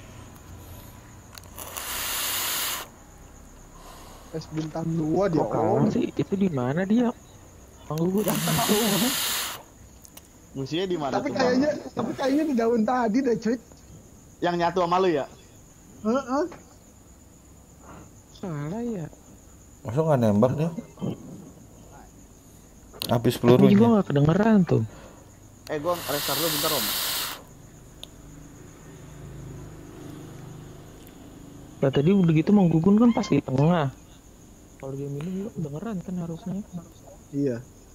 Es bintang 2 dia. Kawan sih itu di mana dia? Bang Gugut. Musuhnya di mana Tapi tuh, Mang? kayaknya di daun tadi deh, cuy. Yang nyatu sama lu ya? Heeh. Salah ya. Masa nggak nembak dia? Habis Tapi juga pelurunya. nggak kedengeran tuh. Gua restart dulu bentar, Om. Nah tadi udah gitu Mang Gugun kan pas di tengah. Kalau dia minum juga kedengeran kan harusnya. Iya.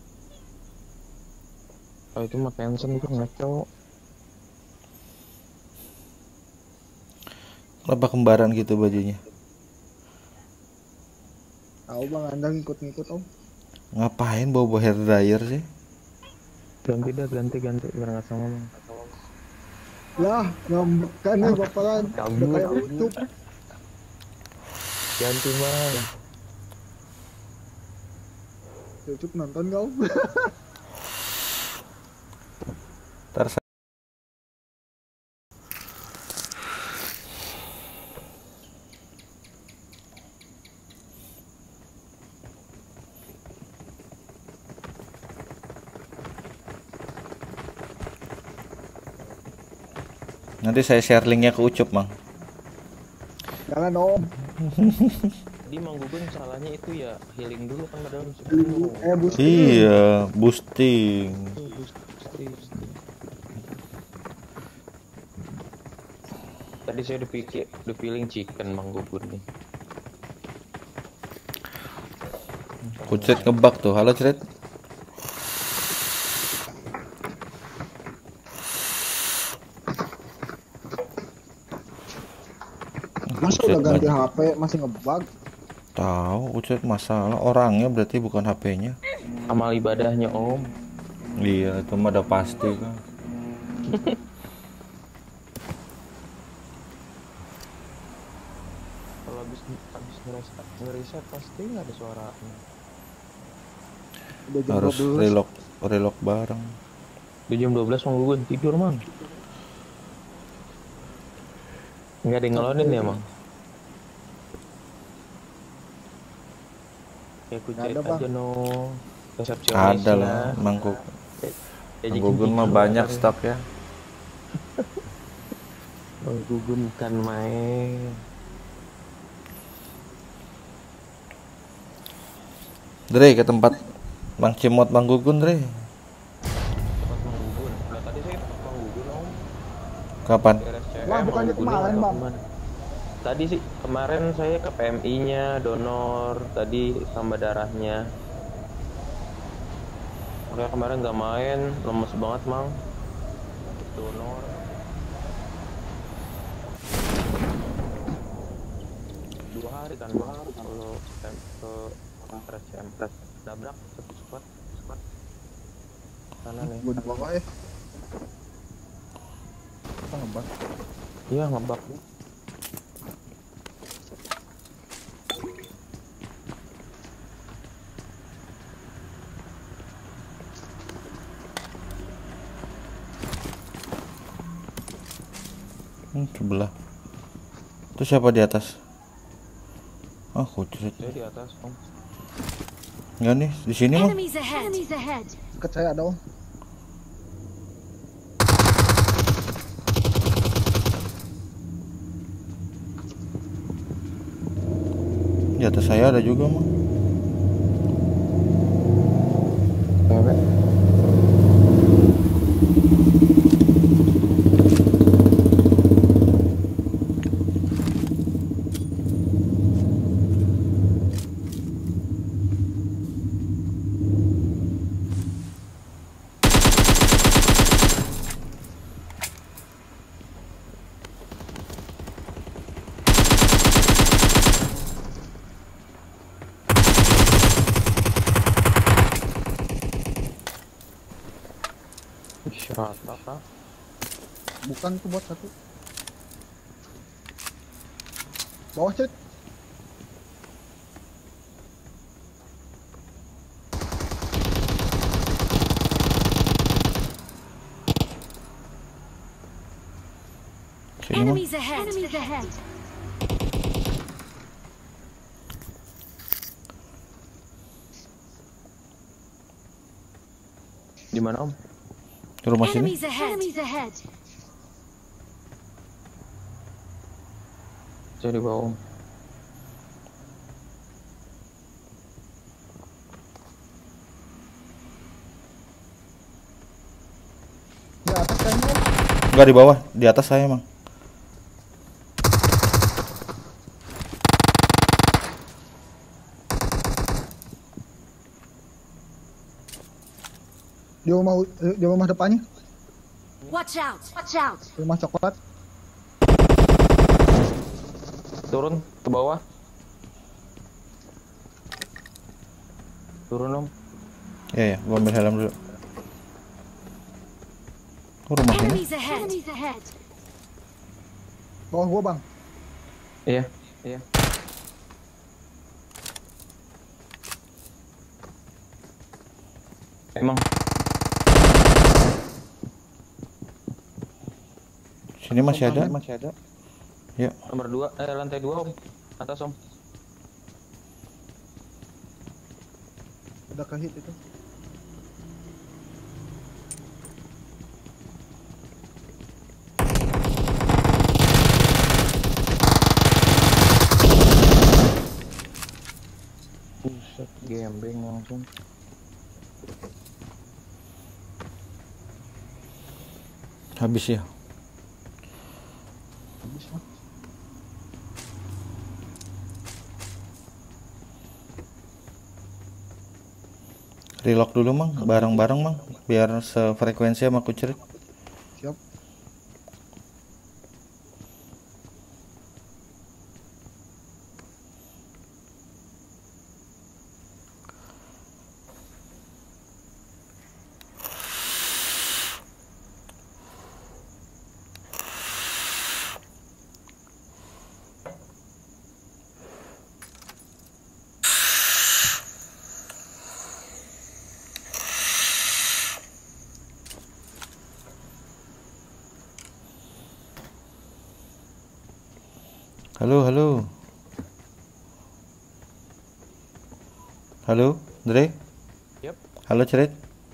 Kalau itu mah Tencent itu ngaco. Kenapa kembaran gitu bajunya? Tahu Bang Anda ngikut-ngikut, Om. Ngapain bawa hair dryer sih? Ganti biar nggak sama Mang. Lah, ngambekan ya bakalan. Udah kayak ucup. Ganti Mang. Ucup nonton kau. Ntar nanti saya share linknya ke Ucup Mang. Jangan, Om. Tadi Mang Gugun salahnya itu ya healing dulu kan padahal mesti penuh. Boosting. Iya, boosting. Pasti. Tadi saya udah feeling chicken Mang Gugun nih. Kucret ngebak tuh. Halo Cret. Masa udah ganti HP masih ngebug? Tahu Kucret masalah orangnya berarti bukan HP-nya. Amal ibadahnya Om. Iya, itu mah udah pasti kan. Kalau habis ngereset pasti nggak ada suaranya. Udah jam Harus 12. relok bareng. Udah jam 12 Mang Gugun tidur Mang. Nggak ada yang ngelonin ya Mang? Ya aku Nggak chat ada, Bang. aja no resepsionisnya. Ada lah, mangkuk. Jadi Gugun mah banyak stok ya. Mang Gugun bukan main. Dre, ke tempat Bang Cimot, Bang Gugun, Dre. Tempat Mang Gugun. Nah, tadi saya tempat Mang Gugun om. Kapan? Di RSCM. Wah, bukannya Mang Gugunnya kemarin, nggak tahu Bang. kemana. Tadi sih kemarin saya ke PMI-nya donor tadi tambah darahnya. Makanya kemarin nggak main, lemes banget Mang. Donor. Dua hari kan kalau ke RSCM dabrak satu squad sana nih. Gue di bawah ya. Kita ngebak. Iya ngebak. Sebelah. Itu siapa di atas? Ah, kucing. Saya di atas om. Enggak nih, di sini mah. Enemies ahead. Enemies ahead. Dekat saya ada om. Di atas saya ada juga mah. Cewek. Rata kah? Bukan tuh bot satu. Bawah cek. Sini mah. Enemies ahead. Enemies ahead. Di mana om? Di rumah sini. Enemies ahead. Enemies ahead. Saya di bawah om. Di atas kayaknya om. Enggak, di bawah, di atas saya emang. Di rumah depannya. Watch out. Watch out. Rumah coklat. Turun ke bawah. Turun om. Iya, gua ambil helm dulu. Oh, rumah sini. Enemies ahead. Enemies ahead. Bawah gua bang. Iya. Iya. Emang Sini masih ada. Ya, nomor 2, lantai 2 om. Atas om. Udah kehit itu. Buset, gembeng langsung. habis ya. Relock dulu mang, bareng-bareng mang, biar sefrekuensi sama kucrit. Siap. Halo, halo. Halo, Dre? Yep. Halo, Cerit?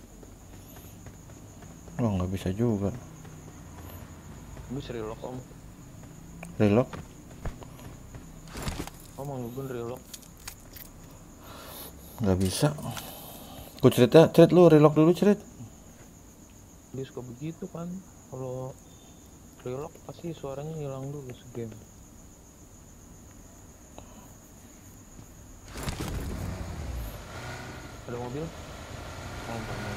Oh, nggak bisa juga. Bisa relock om. Relock? Om mau ngebun relock. Nggak bisa. Gue cerita, lu relock dulu cerit. Dia suka begitu kan. Kalau relock pasti suaranya hilang dulu segame. Ada mobil? Oh, pernah.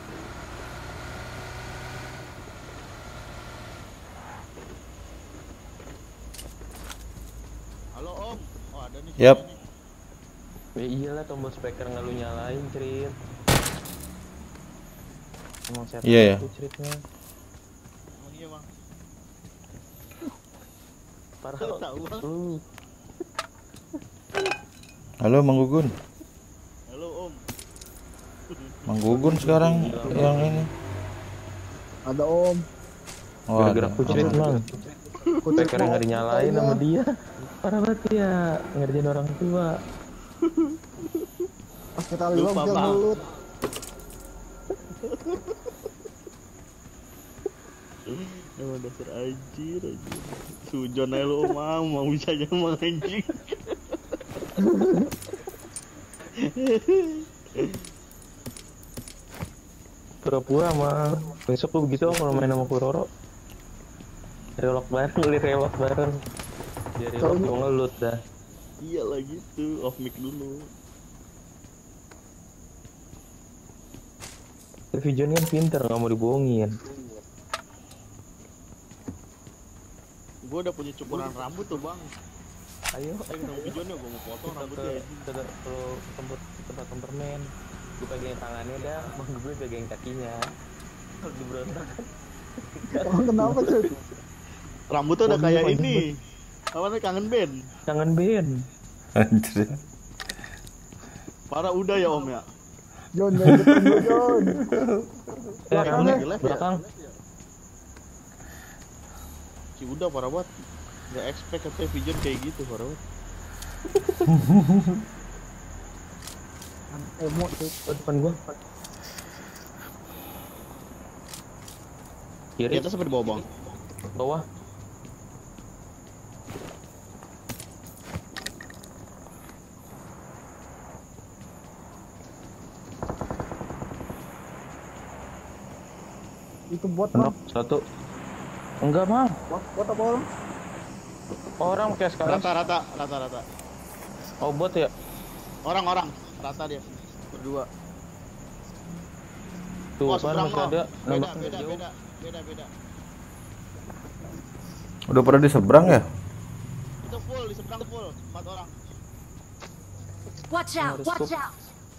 Halo Om. Oh ada nih. Yap. suaranya nih. Ya iyalah tombol speaker nggak lu nyalain cerit. Emang saya Iya, ya. itu ceritnya. Oh iya bang. Parah Lu tahu bang. lu. Halo Mang Gugun. Halo Om. Mang Gugun sekarang yang ini. Ada Om. Oh, Gara-gara ada. aku cerit mang. Kucing Speakernya nggak dinyalain sama dia. Parah banget ya ngerjain orang tua. Pas kita lihat Lupa, dia Bang. mulut. Emang dasar anjir. Sujon aja lu Om. Mau bisa aja emang anjing. Pura-pura mah. Besok lu begitu kalau main sama Kuroro. Relok bareng. Dia relok mau ngelut dah. Iya lah gitu. Off mic dulu. Tapi John kan pinter nggak mau dibohongin. Gue udah punya cukuran rambut tuh bang. Ayo, Ketemu videonya gue mau potong rambutnya. kalau tempat permen, gue pegangin tangannya dah, bang gue pegangin kakinya. Kalau diberontak kan. Emang kenapa cuy? Rambutnya udah kayak Panjang ini. Apa namanya kangen band. Jangan Ben. Anjir. Parah udah ya Om ya. Jon, jangan depan gua, Jon. Belakang, jelek ya? belakang. Si udah parah banget. Gak expect katanya Vision kayak gitu parah banget. Emo cuy. Depan gua. Di Kiri, atas sampai di bawah bang. bawah. Itu bot bang. Knock, satu. Enggak mang. Bot apa orang? Orang kayak sekarang. Rata. Oh bot ya. Orang rata dia. Berdua. Tuh Oh, kan seberang masih lo. ada. Beda. Jauh. Udah pada di seberang ya? Itu full di seberang full 4 orang. Watch out! Watch out!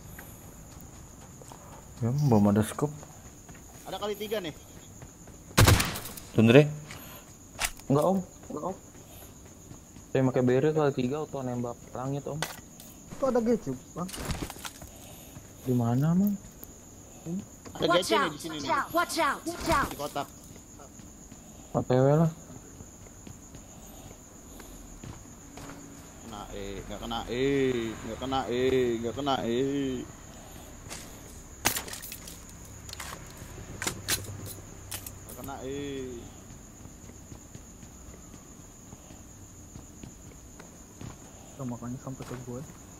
Ya, belum ada scope. Ada kali 3 nih. Tundre. Enggak om. Saya pakai barrel kali 3 auto nembak langit om. Itu ada gecuk bang. Di mana mang? Ada Watch gece nih out! di sini Watch nih. out! Watch out! Watch out! Di kotak. OTW lah. Nggak kena. Tuh, makanya sampai ke gue.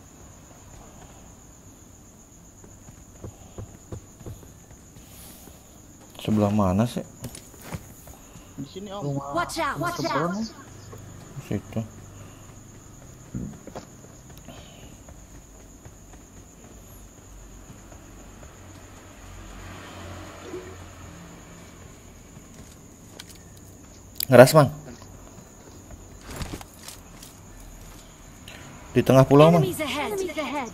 Sebelah mana sih? Di sini Om. Rumah Watch out! Watch seberang, out! Om. Situ. Ngeras mang. Di tengah pulau mang. Enemies ahead! Enemies ahead!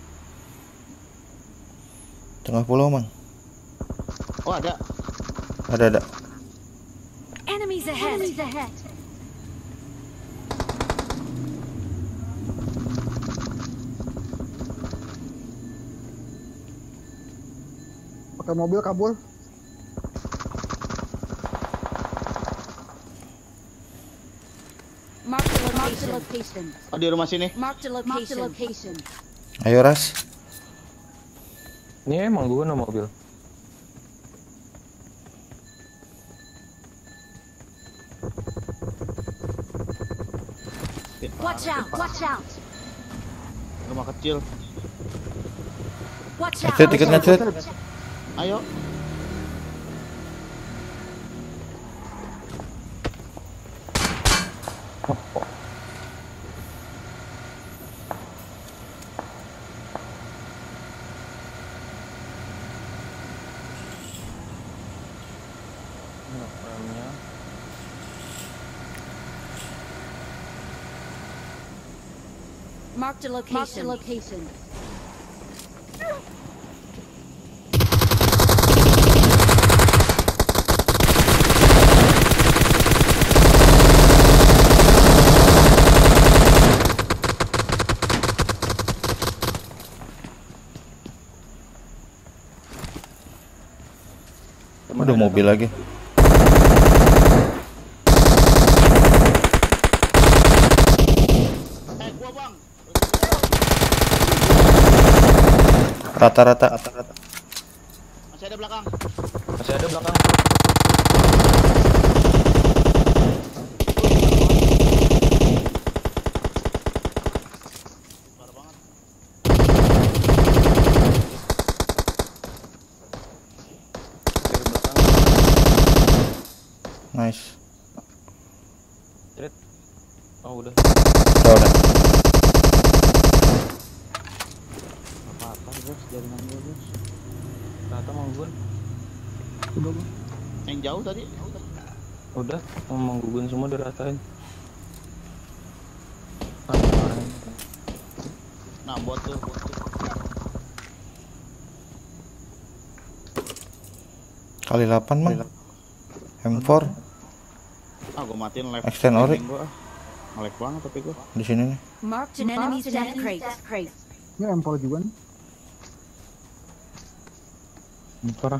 Tengah pulau mang. Oh ada. Ada. Enemies ahead! Enemies ahead! Pakai mobil kabur. Mark the location. Oh di rumah sini. Mark the location. Ayo ras. Ini emang gue no mobil. Watch out! Watch out! Rumah kecil. Watch out! Cet, ikut ngecet. Ayo. Remnya. Marked a location. Ada mobil lagi. Gua bang. Rata-rata. Masih ada belakang. Masih ada belakang. Parah banget. Dari belakang. Nice. Crit. Oh udah. Udah. Apa-apa bos, jaringan gue bos. Rata Mang Gugun. Udah bos. Yang jauh tadi. Udah, Mang Gugun semua diratain. Nah, buat tuh. Kali 8 mang. M4 Ah, gua matiin live. Extend ori. Gua. Nge-lag banget tapi gua. di sini nih. Marked an enemy's death crate. Ini M4 juga nih. Parah.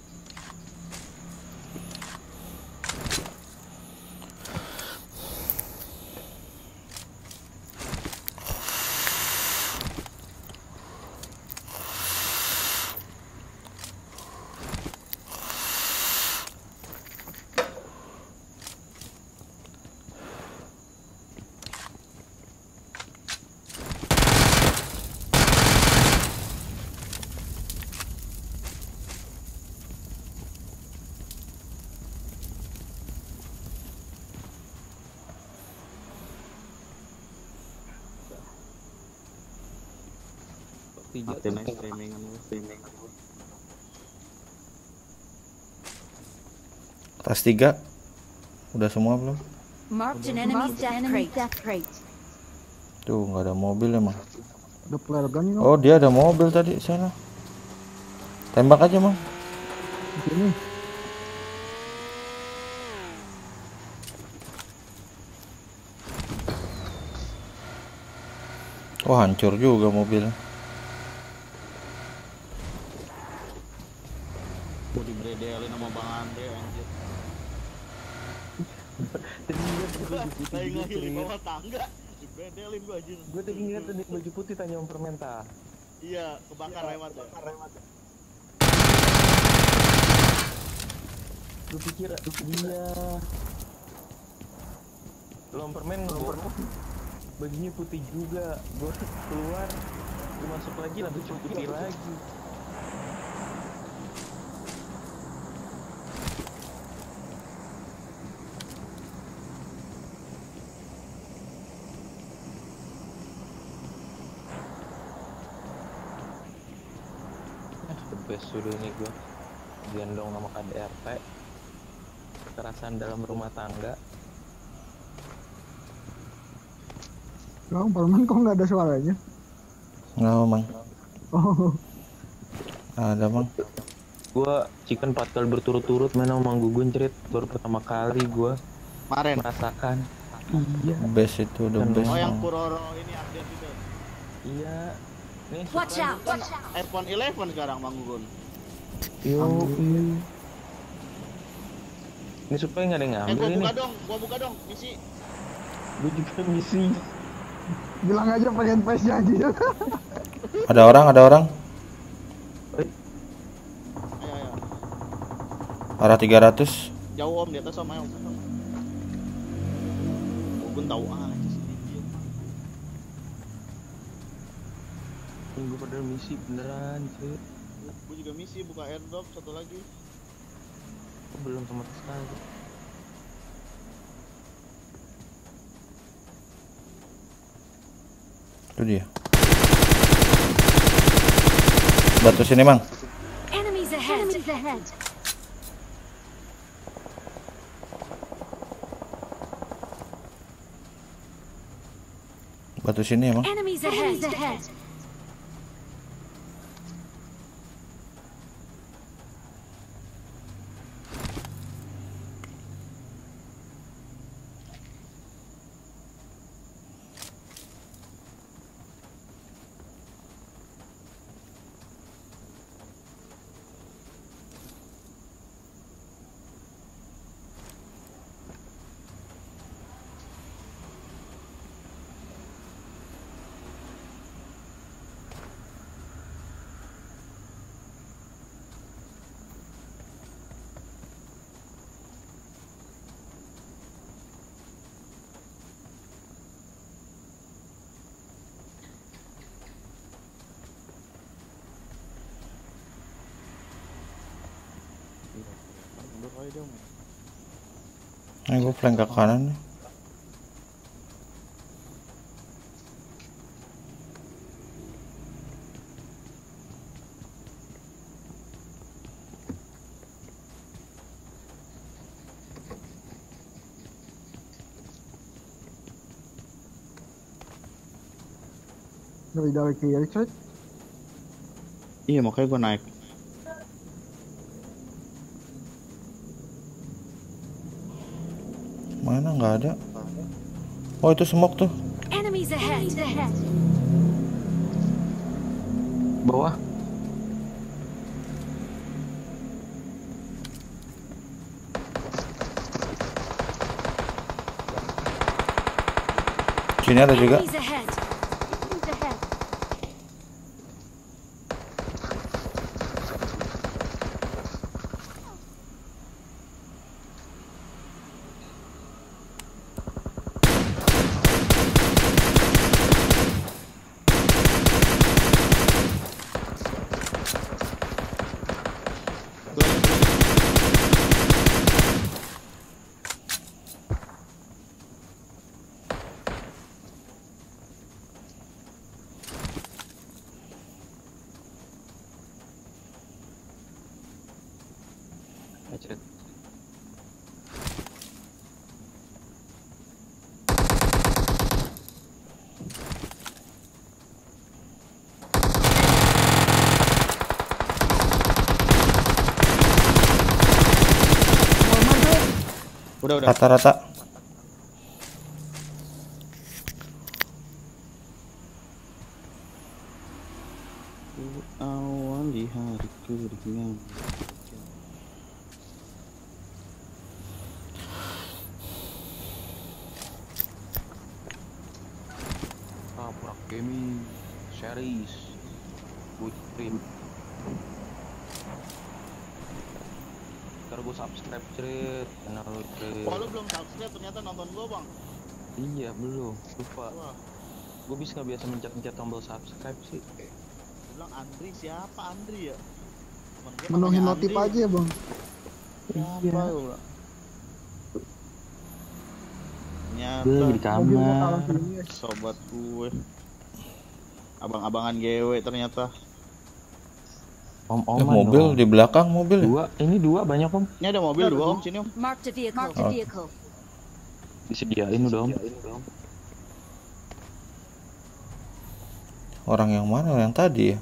Matiin aja streamingan gua. Tas 3 udah semua belum? Marked an enemy's death crate. Tuh nggak ada mobil emang. Ada flare gun nih. Oh dia ada mobil tadi sana. Tembak aja mang. Di sini. Oh hancur juga mobilnya. Gua dibredelin sama Bang Andre anjir. Lagi di bawah tangga. Dibredelin gua anjir. Gue tadi ngeliat tadi baju putih tanya om permenta. Iya, kebakar lewat ya. Gue pikir dia. Lo om permen bajunya putih juga. Gue keluar, gue masuk lagi lah baju putih lagi. The best sudah nih gue gendong sama KDRT. Kekerasan dalam rumah tangga. Bang, Palman kok nggak ada suaranya? Nggak mang. Oh, Ada mang. Gua chicken 4 kali berturut-turut main sama Mang Gugun cerit. Baru pertama kali gua Kemarin. merasakan. Iya. Best itu the best. Oh, yang Mang. Kuroro ini update itu. Iya. Nih, Watch out! iPhone 11 sekarang Bang Gugun. Yo. Ini supaya nggak ada yang ngambil Gua ini. buka dong, misi. Gua juga misi. bilang aja pengen face aja. Ada orang. Ayo. Arah 300. Jauh om, di atas om, ayo. Gugun tahu aja sih dia. Gue padahal misi beneran cuy. Gue juga misi buka airdrop satu lagi. Gue belum sama sekali. Itu dia. Batu sini, Mang. Enemies ahead. Enemies ahead. Batu sini, Mang. Enemies ahead. Enemies ahead. Mundur aja dong. Ini gue flank ke kanan nih. Dari kiri coy. Iya makanya gue naik. Mana nggak ada? Oh itu smoke tuh. Enemies ahead. Enemies ahead. Bawah. Sini ada juga. Enemies ahead. Enemies ahead. Acret. Udah. Rata-rata. Awal di hari keringan. Prak Gaming Series Putrim. Ntar gue subscribe Cret, channel lu Cret. Wah, lu belum subscribe ternyata nonton gua, Bang. Iya belum, lupa. Wah, Gue bisa nggak biasa mencet-mencet tombol subscribe sih. dia bilang Andri siapa Andri ya? Temen gua Menuhin namanya notif Andri. aja ya bang. Siapa lu, Bang? Gue lagi di Ternyata Mobilnya kamar. taruh sini ya. sobat gue. Abang-abangan GW ternyata. Om-oman Mobil dong. di belakang mobil. Dua, ini dua banyak om. Ini ada mobil dua Om, sini Om. Marked a vehicle. Marked a vehicle. Disediain udah om. Orang yang mana? Yang tadi ya?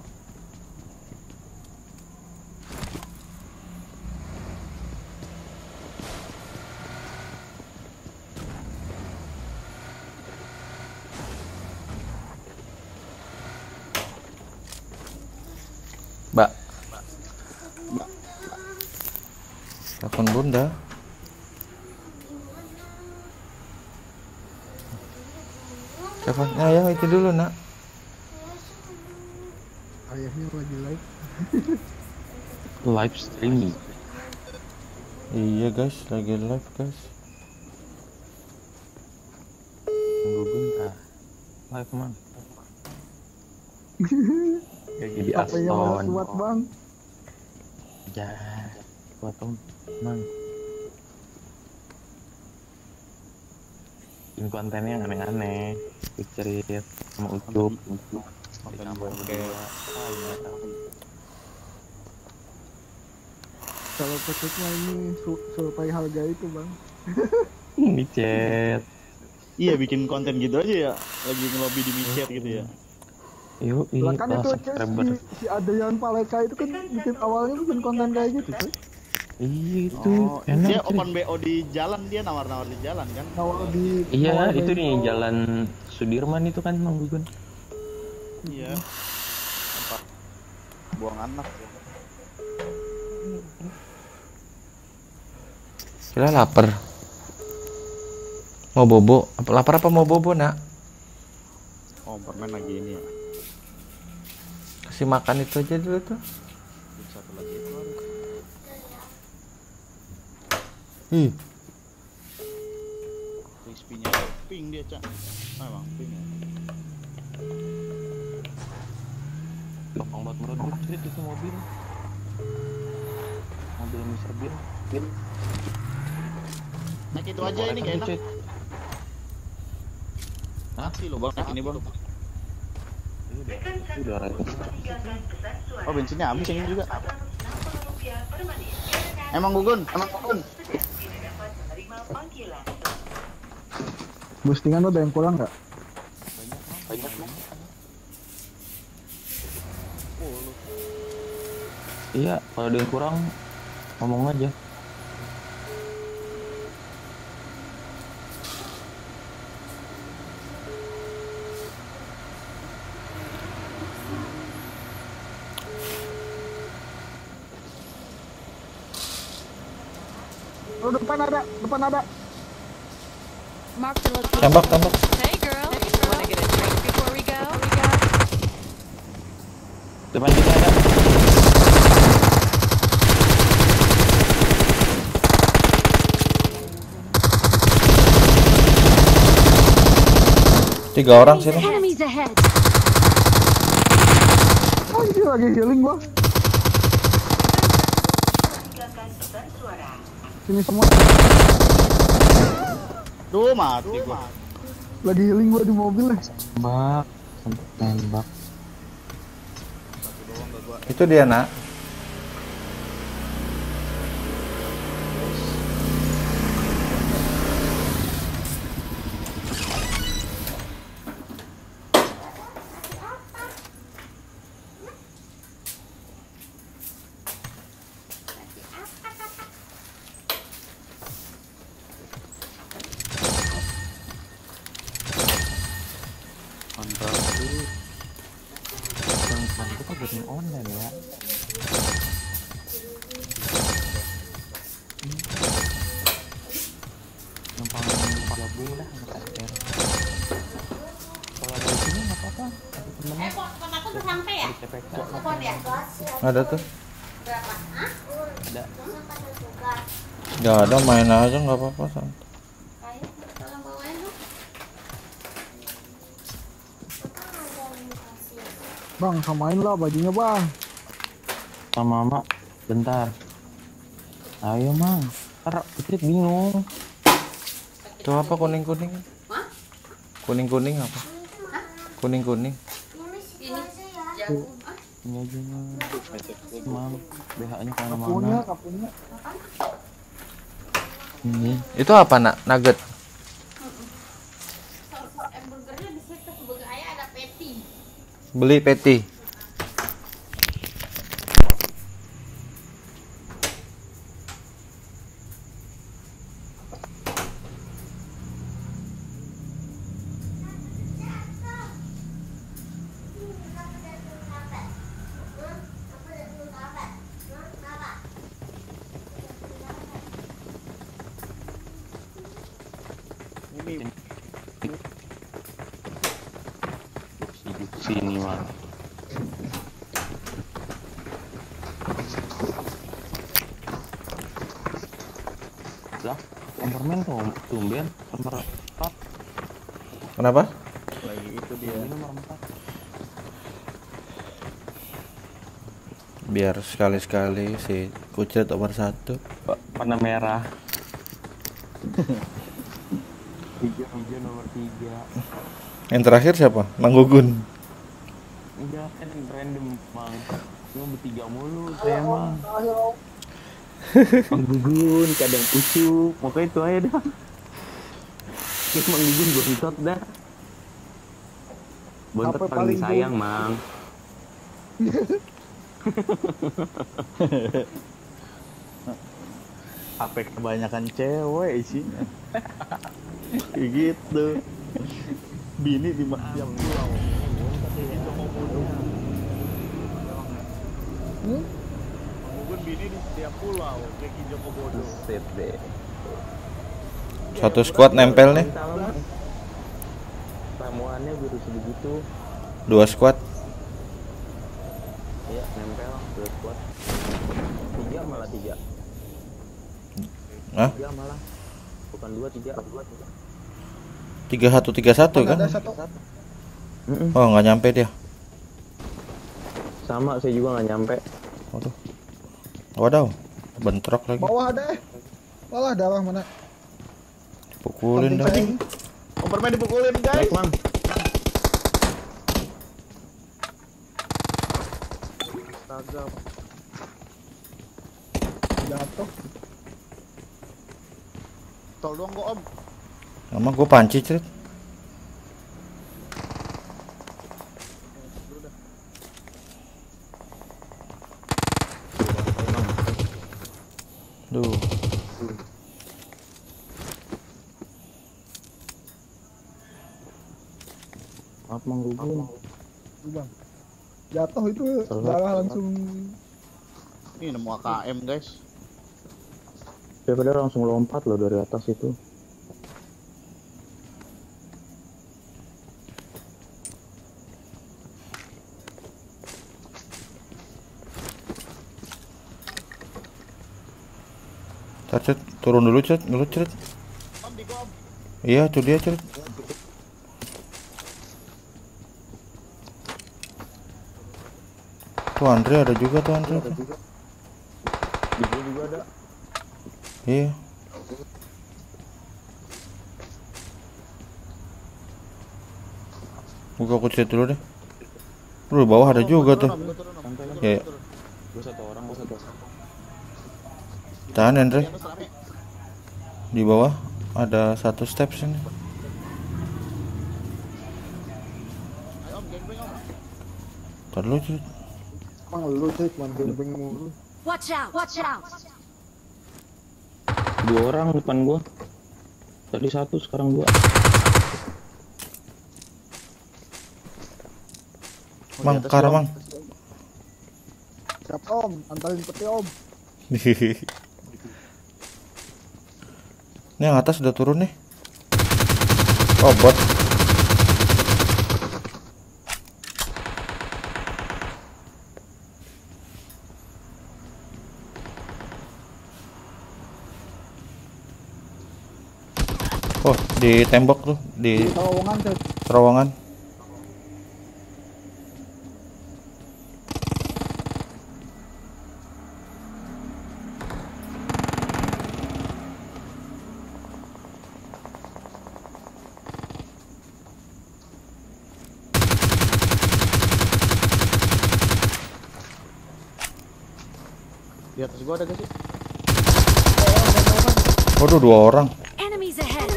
Mbak. Telepon bunda. Teleponnya ya itu dulu nak. Ayahnya lagi live. Live streaming. Iya guys, lagi live guys. Tunggu bentar. Live man. Kayak jadi HP-nya malah Aston. kuat bang. Ya, kuat om, mang. Bikin kontennya yang aneh-aneh, cerit sama ucup. Konten bokep. Kalau petiknya ini supaya harga itu bang. Di chat. Iya bikin konten gitu aja ya, lagi ngelobi di micet gitu ya. Yuk, Lah ini kan itu subscriber. si Adrian Paleka itu kan bikin awalnya bikin konten kayak gitu tuh. Itu Oh, enak. dia cuy. open BO di jalan, dia nawar-nawar di jalan kan. Awal di Iya, awal itu dari nih jalan Sudirman itu kan Mang Gugun. Iya. Tempat buang anak. Kira lapar. Mau bobo? Lapar apa mau bobo, Nak? Oh, permen lagi ini ya. Kasih makan itu aja dulu tuh. Satu lagi itu ada. Ih, Crispy-nya pink dia, Cak. Emang pink ya. Gampang banget meredup cerit itu mobil. Mobil Mr. Bean. Naik itu aja ini gak enak. Cerit. Nasi lo bang, naik ini bang. Udah ratus. Oh bensinnya habis ini juga. Emang Gugun. boostingan lo ada yang kurang nggak? Iya, kalau ada yang kurang ngomong aja. Oh depan ada. Mark the location. tembak. Hey girl, wanna get a drink before we go? Depan kita ada. Tiga orang sini. Enemies ahead. Oh ini lagi healing gua. Sini semua. Duh mati gua. Lagi healing gua di mobil ya. Tembak. Itu dia, Nak. Mantap. Itu kan bikin online ya. Numpang gabung dah sama KR. Kalau ada di sini nggak apa-apa. Temennya Telepon aku udah sampai ya? di CPK. Telepon ya? Ada tuh. Berapa? Hah? Ada. Gak ada, main aja nggak apa-apa. Santai. Ayo, tolong bawain dong. Bang samain lah bajunya bang. Sama Mama, bentar. Ayo Mang. Ntar Putri bingung. Itu apa kuning-kuning? Hah? Kuning-kuning apa? Kuning-kuning. Ini jagung. Ah, Ini aja Mang. BH-nya Kapunya. kemana-mana. Ini. Itu apa, Nak? Nugget. saus hamburgernya di situ. Burger ayah ada patty. Beli patty. Ini Sini Mang. Lah, permen tuh tumben nomor 4. Kenapa? lagi itu dia. Ini nomor 4. Biar sekali-sekali si Kucret nomor 1. Warna merah. Hijau nomor 3. Yang terakhir siapa? Mang Gugun. Enggak kan random mang. Cuma bertiga mulu saya mang. Mang Gugun kadang Ucup. Pokoknya itu aja dah. Kayak Mang Gugun bontot dah. Bontot Apa paling paling sayang mang. Apa kebanyakan cewek isinya. Kayak gitu. Bini di tiap pulau. Mungkin bini di setiap pulau kayak Joko Bodo. Set deh. Satu squad nempel nih. Ramuannya biru sebegitu. 2 squad. Iya nempel 2 squad. 3 malah 3. Hah? 3 malah. Bukan 2 3. 3131 kan? Ada satu. Oh, nggak nyampe dia. Sama saya juga nggak nyampe. Waduh. Waduh. Bentrok lagi. Bawah ada. Walah darah mana? Pukulin dah. Penting. Kompermen dipukulin guys. Baik mang. Astaga. Jatuh. Tol doang kok om. Sama gue panci, Cret. Duh. Maaf mang Gugun. Bang. Jatuh itu darah langsung. Ini nemu AKM guys. Daripada langsung lompat loh dari atas itu. Cet, turun dulu, Cet. Ngelut, Cet. Om di gua om. Iya, tuh dia, Cet. Tuh Andre ada juga tuh Andre. Di gua juga ada. Iya. Buka Kucret dulu deh. Lu di bawah ada juga tuh. Ya, ya. Gua satu orang. Tahan Andre. Di bawah ada 1 step sini. Ayo om, geng-geng om. Tar dulu, Cet. Emang lu sih cuman gembeng mulu. Watch out! Watch out! 2 orang depan gua. Tadi 1 sekarang 2. Mang, kara Mang. Siap om, antarin peti om. Ini yang atas udah turun nih. Oh, bot. Oh, ditembak tuh di Terowongan sih. terowongan. Di atas gua ada gak sih? Waduh, 2 orang. Enemies ahead!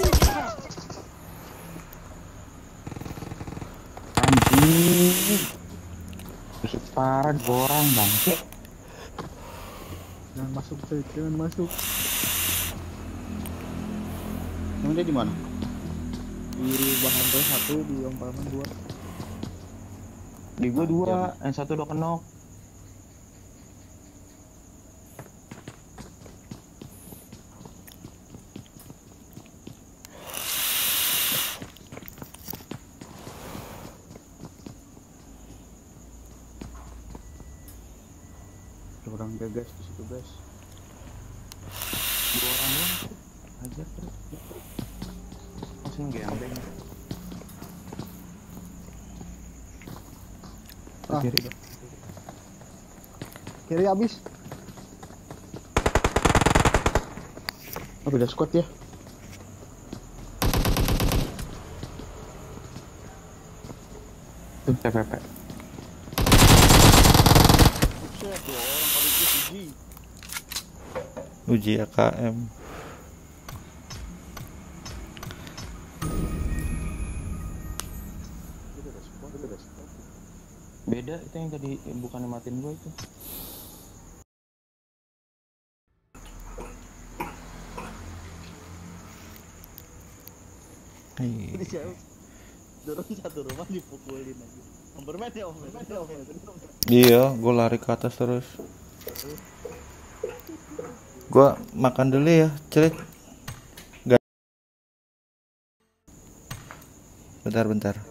Anjing. Bisa parah 2 orang bangke. Jangan masuk sih, jangan masuk. Emang dia di mana? Di Bang Andre 1, di Om Parman 2. Di gua 2, yang 1 udah kenok. Orang dia guys di situ guys. 2 orang doang. Ajar terus. Langsung gembeng. Ah. Kiri dong. Kiri habis. Oh, beda squad ya. Tuh, PPP. Buset, dua orang kali itu uji. Uji AKM. Beda itu yang tadi bukan matiin gua itu. Jadi siapa? Turun satu rumah dipukulin aja. Bomberman ya, Bomberman ya, Bomberman. Iya, gue lari ke atas terus. Gue makan dulu ya, cerit. Bentar.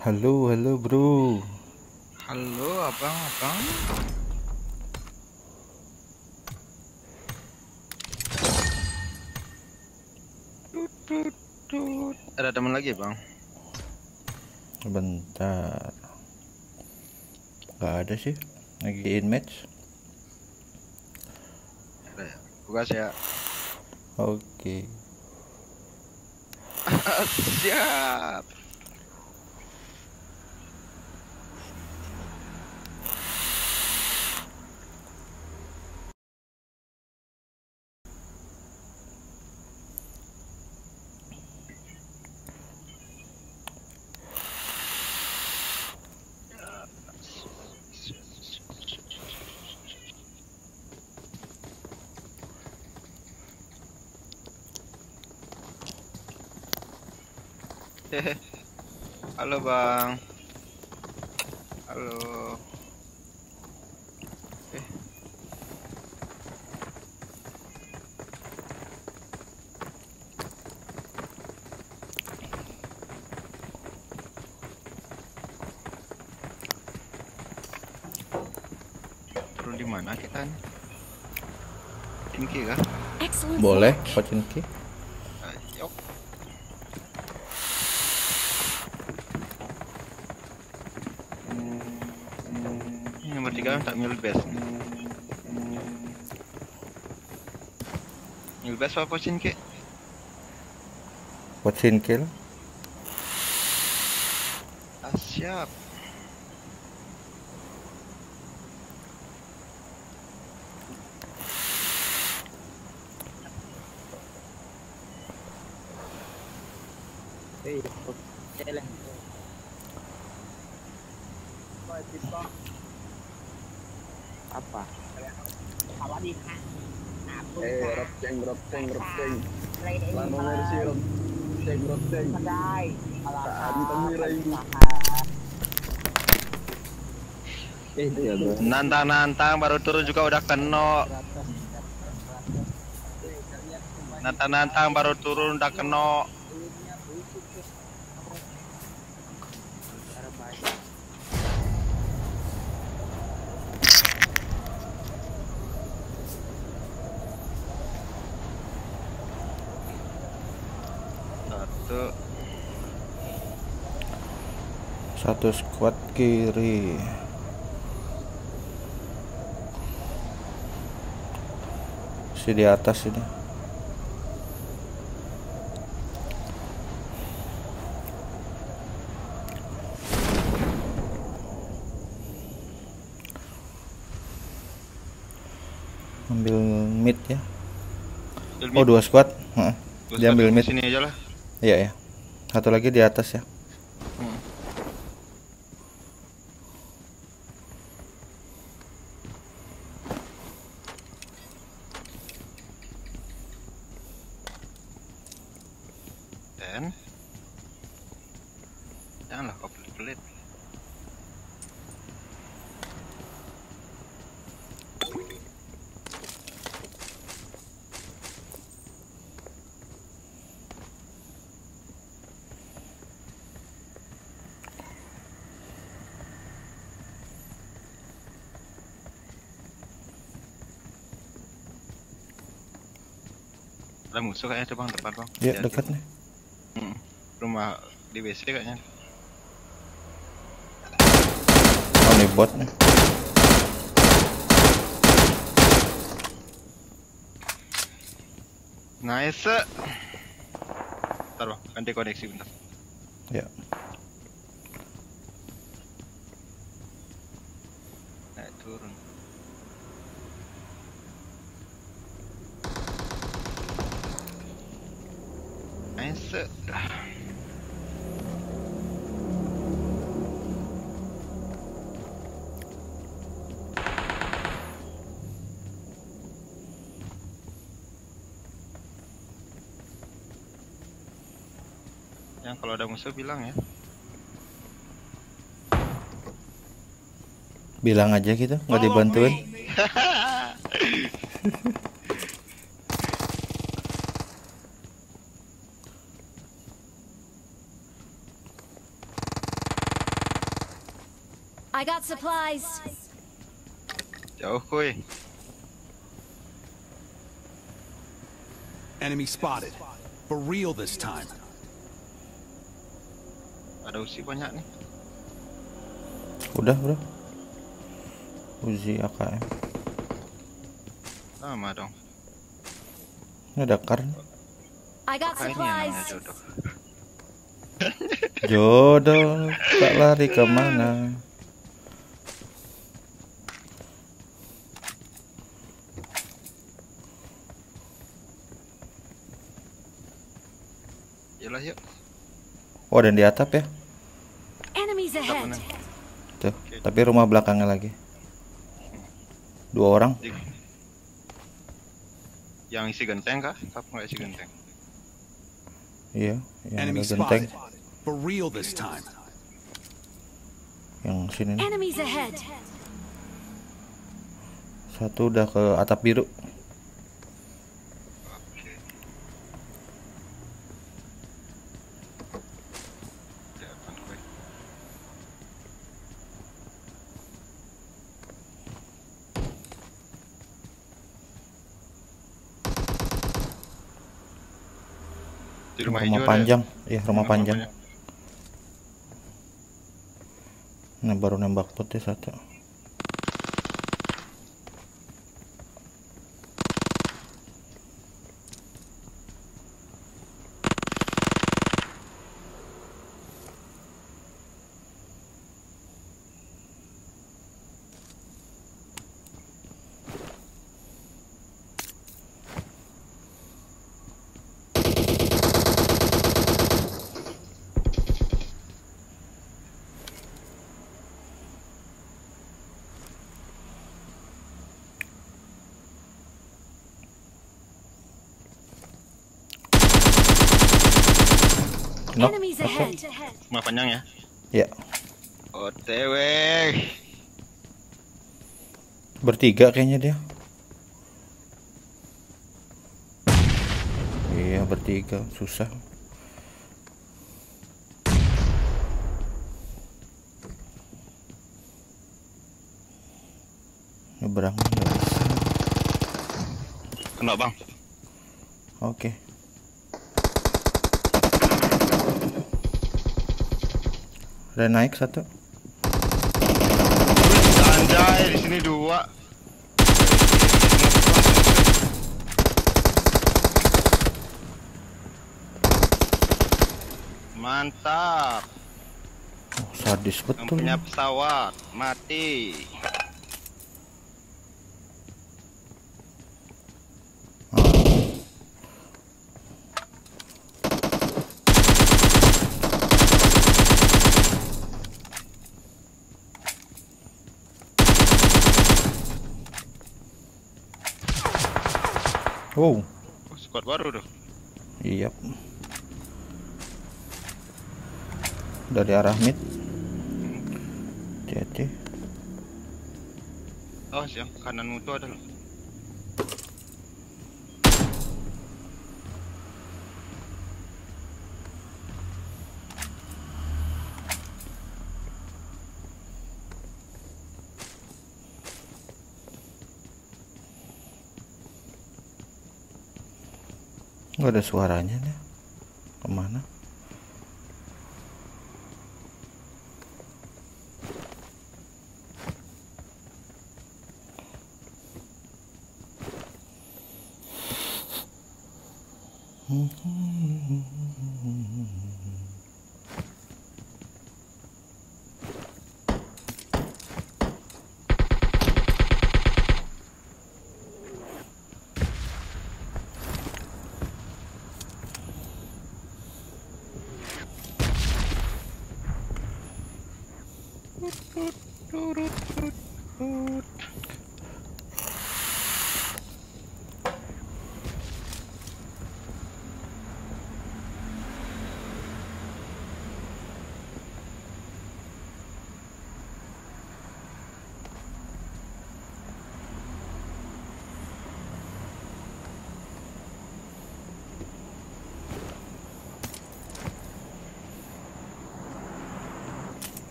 Halo, halo bro. Halo abang. Tut. Ada teman lagi bang? Bentar. Gak ada sih. Lagi in match. Ada ya? Tugas ya. Oke. Siap. Halo bang. Halo. Turun di mana kita nih? Tinggi kah? Excellent Boleh, work. Kocinki. Ayo. Ini nomor 3 tak mil best. Mil best apa pocin ke? Kocinki lah. Siap. Apa? Ropceng. Lano mercy ropceng. Saat temira ini. Nantang baru turun juga udah kena. Nantang baru turun udah kena. Satu squad kiri. Si di atas ini. Ambil mid ya. Oh, 2 squad. Dia ambil mid. Sini aja lah. Iya ya. Satu lagi di atas ya. Dan janganlah kau pelit-pelit. Ada musuh kayaknya tuh bang, depan bang. Ya, Hati-hati. dekat nih. Rumah di WC kayaknya. Oh, nih bot nih. Nice. Bentar bang, ganti koneksi bentar. Ya. Naik turun. Nice. Yang kalau ada musuh bilang ya. Bilang aja gitu, nggak dibantuin. I got supplies. Jauh kuy. Enemy spotted. For real this time. Ada usi banyak nih. Udah bro. Uzi AKM. Sama dong. Ini ada kar nih. I got Makanya namanya supplies. jodoh. Jodoh tak lari kemana. Yalah yuk. Oh, dan di atap ya. Enemies ahead. Tuh, tapi rumah belakangnya lagi. 2 orang. Yang isi genteng kah? Apa nggak isi genteng? Iya, yang Enemy ada genteng. spotted. For real this time. Yang sini nih. Enemies ahead. Satu udah ke atap biru. Oke. Depan gue. Di rumah hijau ada. panjang. Iya, rumah panjang. Nah, baru nembak putih satu. Knock. Enemies ahead. Rumah panjang ya. Ya, OTW. bertiga kayaknya dia. Iya, bertiga, susah. Nyebrang nggak bisa. Kena bang. Oke. Udah naik satu. Anjay, di sini 2. Mantap. Oh, sadis Yang betul. punya pesawat mati. Wow. Oh, squad baru tuh. Iya. Dari arah mid. Hati-hati. Oh, siap. Kananmu tuh ada loh. Nggak ada suaranya nih. Kemana?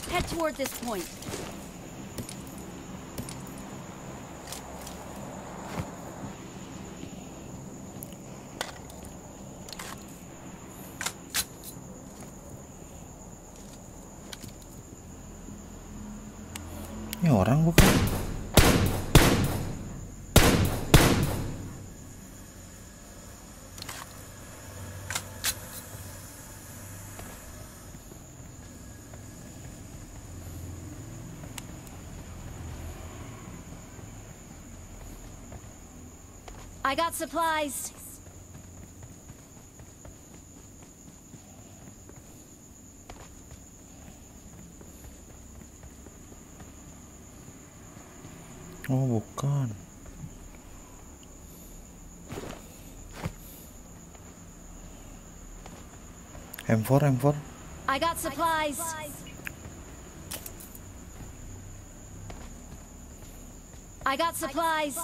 Head toward this point. Ini orang bukan? I got supplies. Oh, bukan. M4. I got supplies. I got supplies.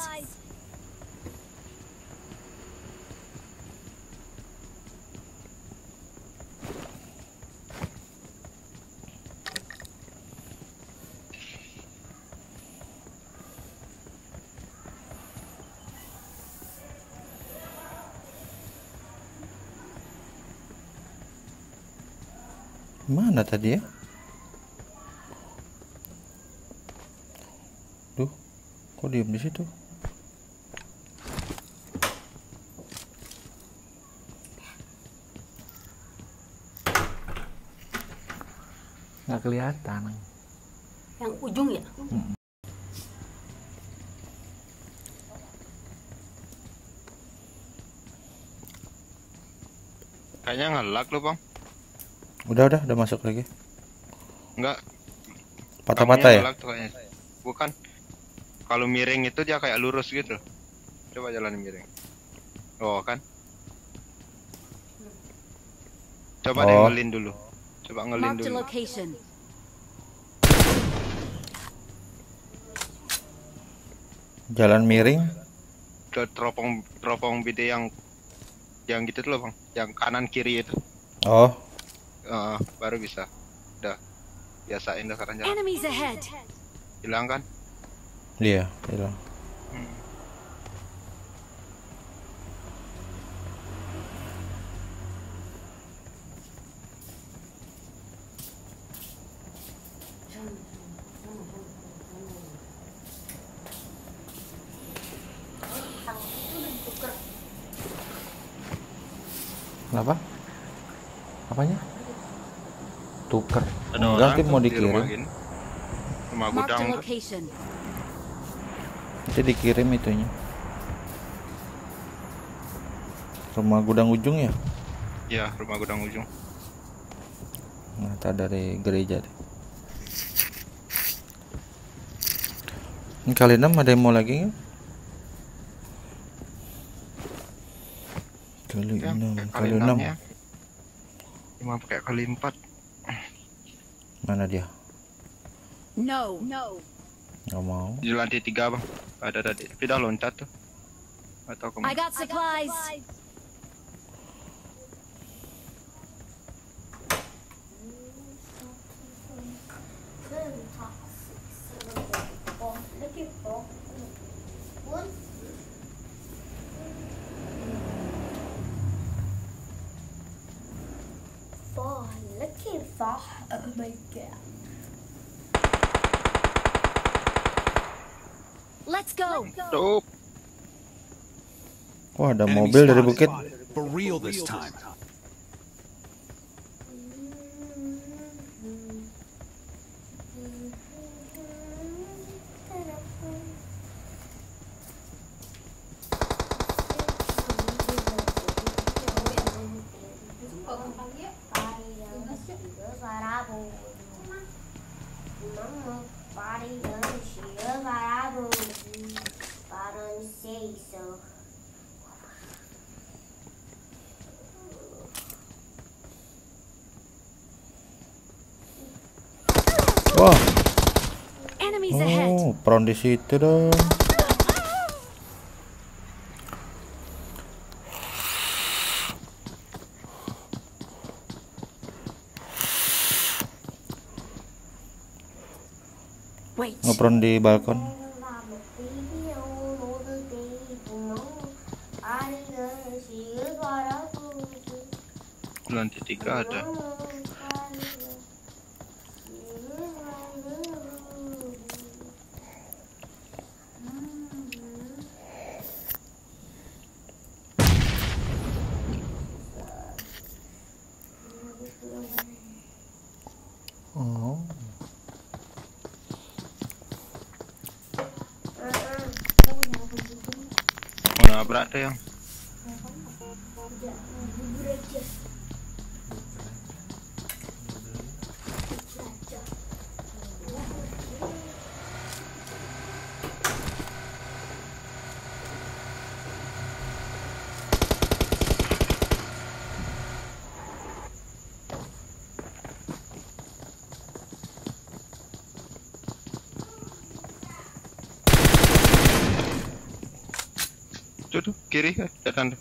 Mana tadi ya? Duh, kok diem di situ? Nggak kelihatan. Yang ujung ya? Kayaknya nge-lag lu, Bang. Udah masuk lagi. Enggak. Patah-patah ya? Nge-lag tuh kayaknya. Bukan. Kalau miring itu dia kayak lurus gitu. Coba jalan miring. Oh, kan? Coba deh ngelin dulu. Coba ngelin Marked a dulu. location. Jalan miring. Ke teropong BD yang gitu tuh loh, Bang. Yang kanan kiri itu. Oh, Baru bisa. Udah. Biasain dah sekarang jalan. Enemies ahead. Hilang kan? iya, hilang. Kenapa? Apanya? Tuker. Enggak, tim mau dikirim. Rumah Marked gudang a tuh. location. Nanti dikirim itunya. Rumah gudang ujung ya? Iya, rumah gudang ujung. Nah, dari gereja deh. Ini kali 6 ada yang mau lagi nggak? Kali Ya, 6, pakai kali 6. 6 ya. Cuma pakai kali 4. Mana dia? No. Nggak mau. Di lantai 3, Bang. Ada tadi. Tapi dah loncat tuh. Atau I kemana? got supplies. Oh my god. Let's go. Tuh. Wah, ada Enemy mobil dari spotted. bukit. For real this time. Wah, Enemies ahead. oh, peron di situ dong. Wait. ngepron di balkon. Lantai 3 ada. Oh. Mau nabrak deh yang. Tuh, kiri, kanan.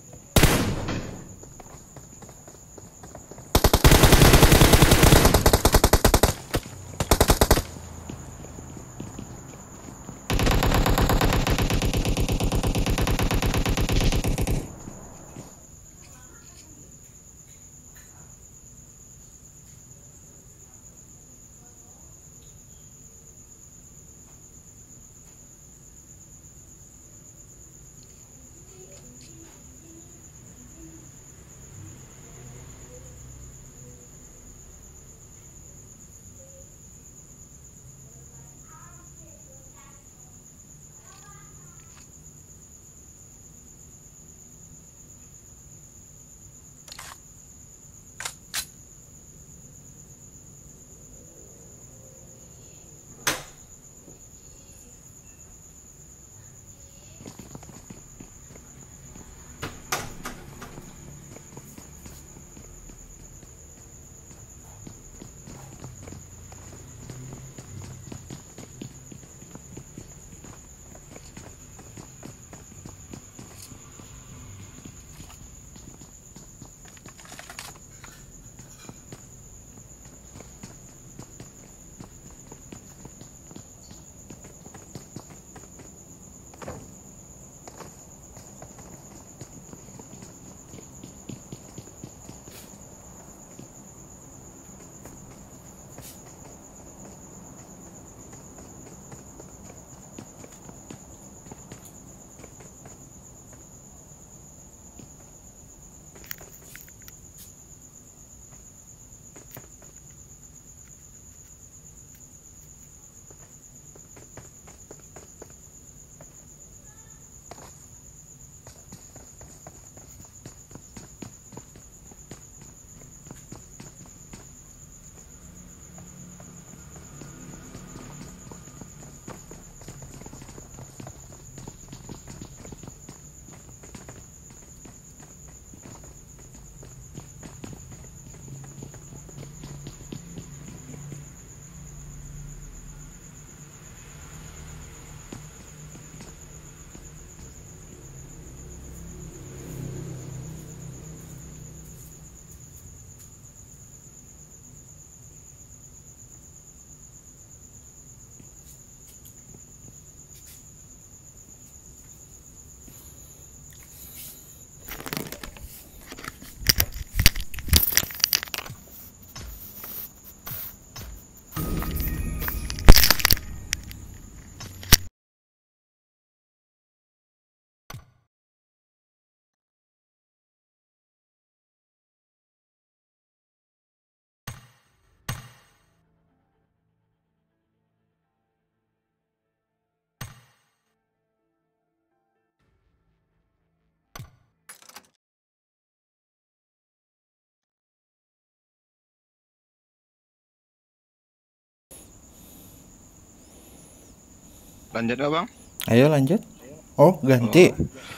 Lanjut nggak bang? Ayo lanjut. Oh ganti.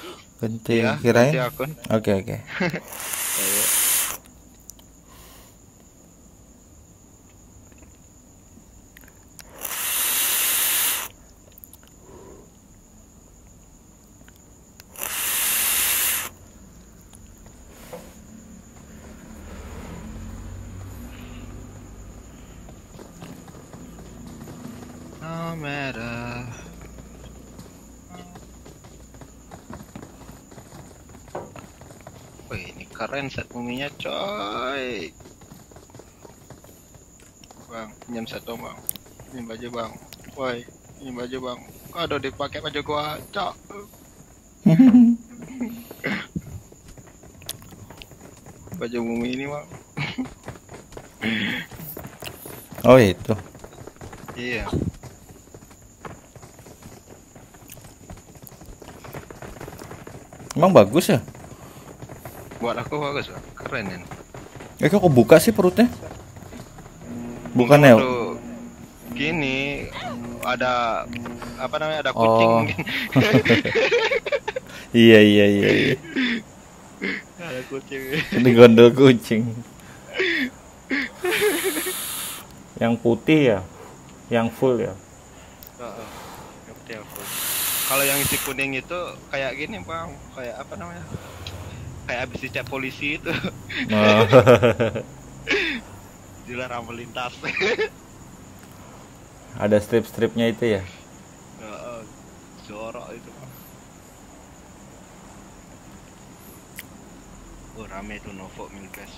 Ganti Iya, kirain. ganti akun. Oke. Ayo. merah. Wih, ini keren set muminya coy. Bang, pinjam satu bang. Ini baju bang. Woi, ini baju bang. Aduh, dipakai baju gua, cok. Baju mumi ini bang. Oh itu. Iya. Emang bagus ya? Buat aku bagus, Bang. Keren ini. Kok buka sih perutnya? Bukannya? Tuh, gini ada apa namanya? Ada kucing mungkin. Iya. Ada kucing. Ini gondol kucing. Yang putih ya? Yang full ya? Yang putih yang full. Kalau yang isi kuning itu kayak gini bang, kayak apa namanya? Kayak habis dicek polisi itu. Dilarang melintas. Ada strip-stripnya itu ya? Jorok itu bang. Oh rame tuh Novo Milkes.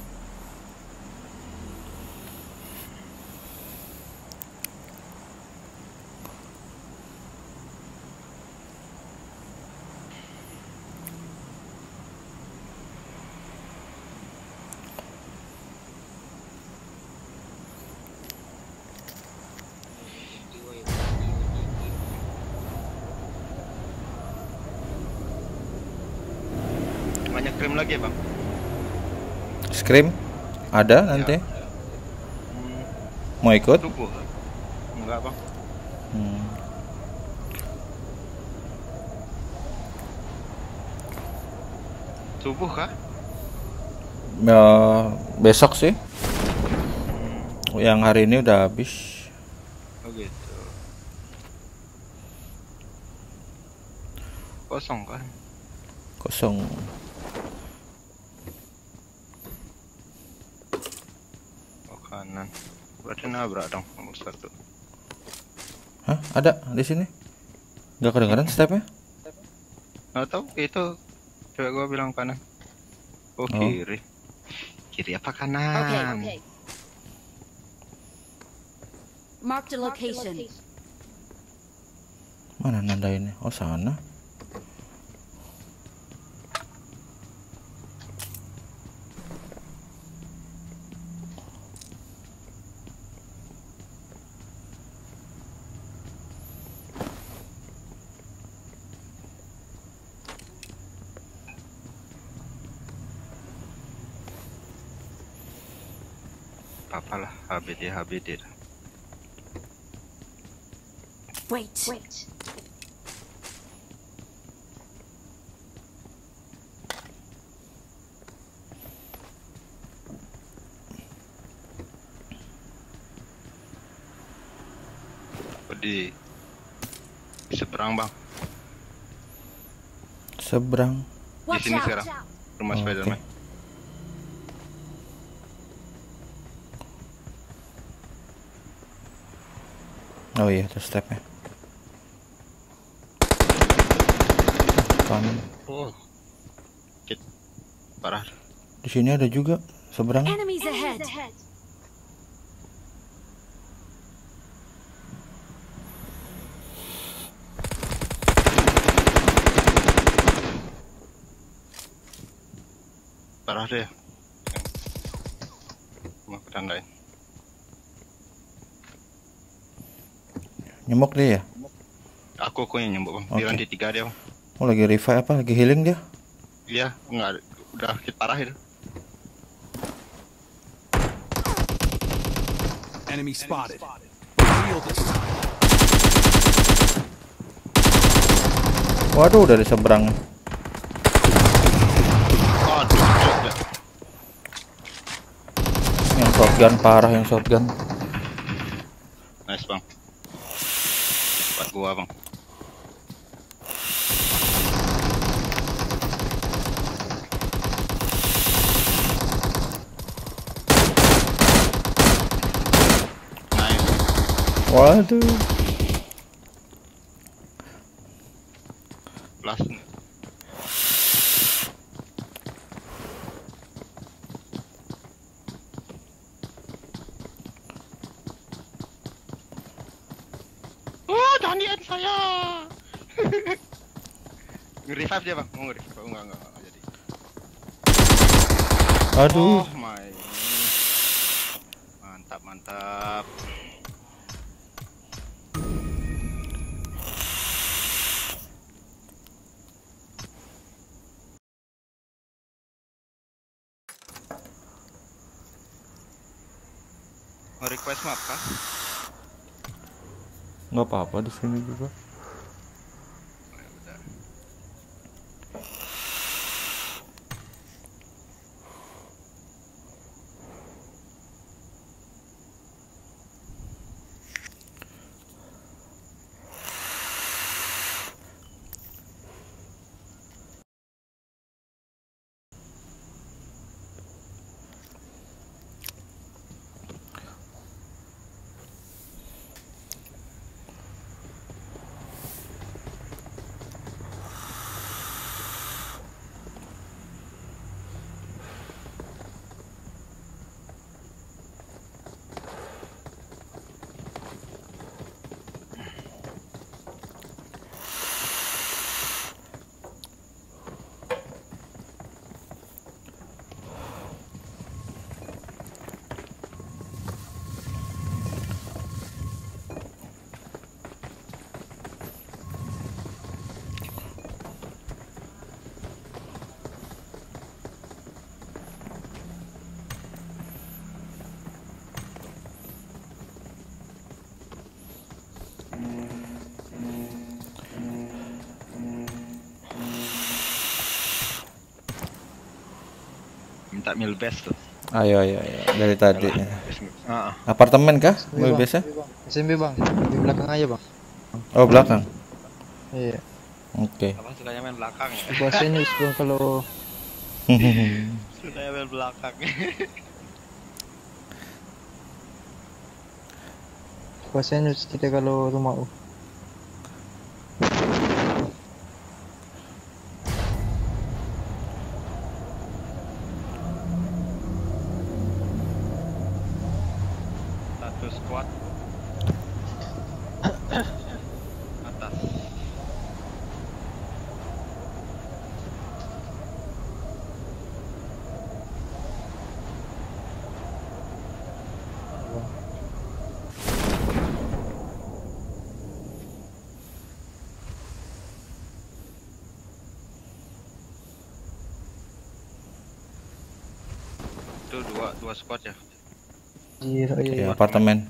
Banyak krim lagi bang. Scream? Ada nanti? Mau ikut? Subuh? Enggak bang. Subuh kah? Ya, besok sih. Yang hari ini udah habis. Oh gitu. Kosong kan? Kosong. Oh kanan. Berarti nabrak dong nomor 1. Hah? Ada di sini? Gak kedengeran stepnya? Nggak tahu itu. Coba gua bilang kanan. Oh kiri. Kiri apa kanan? Okay. Mark the location. Mana nandainnya? Oh sana. Apalah HBD. Wait. Di seberang bang. Seberang. Di sini sekarang. Rumah Spiderman. Oh iya, terus stepnya. Kanan. Oh. Parah. Di sini ada juga seberang. Enemies ahead. Parah deh. Mau ke tandain. Nyemok dia ya? Aku yang nyemuk bang. Di lantai 3 dia bang. Oh lagi revive apa? Lagi healing dia? Iya, enggak. Udah hit parah itu. Enemy spotted. Real this time. Waduh, dari seberang. Yang shotgun parah, yang shotgun. Nice bang. Buat gua bang. Nice. Waduh. plus. Oh, jangan di-end saya. Nge-revive dia, Bang. Mau nge-revive? Oh, enggak jadi. Aduh. Oh my. Mantap. Mau request map kah? Nggak apa-apa di sini juga. Minta meal best tuh. Ayo dari tadi. Heeh. Apartemen kah? Mobil biasa? SMB bang, di belakang aja bang. Oh, belakang. Iya. Oke. Apa sukanya main belakang ya? Bahasanya bang kalau Sukanya main belakang. bahasanya kita kalau rumah Satu squad. Atas. Itu dua squad ya. Iya, apartemen.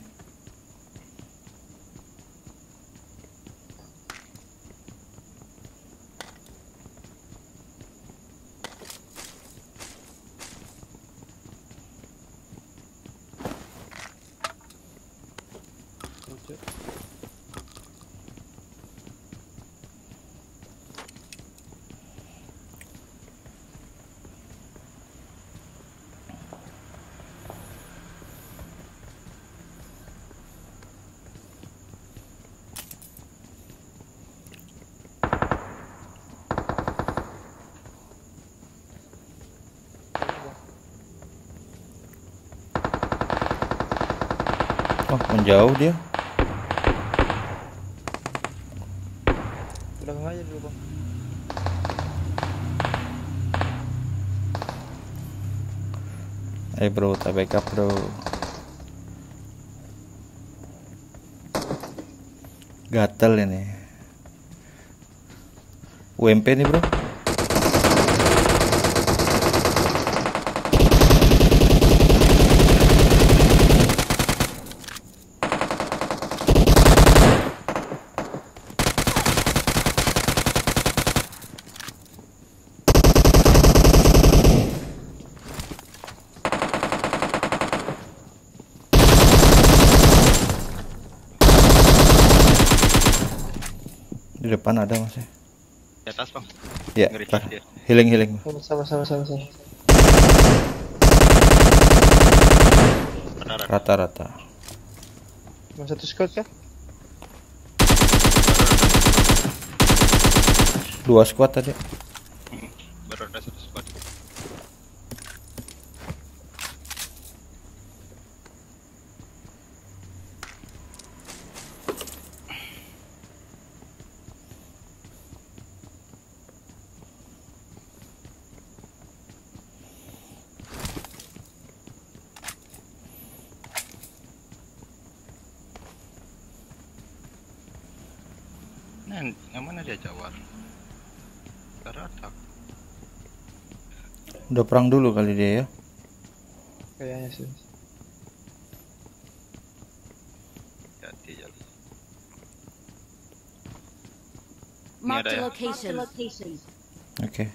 Oh, menjauh dia. belakang aja dulu bang. Bro, tak backup bro. Gatel ini. UMP nih bro. Di depan ada mas ya? Di atas bang. Ya, Nge-revive dia. healing. Sama. Rata-rata. Cuma satu squad kah? 2 squad tadi. Baru ada 1 squad. Nah, yang mana dia jawar? Teratak. Udah perang dulu kali dia ya. Kayaknya sih. Hati jalan. Mark ada the ya? location. Oke.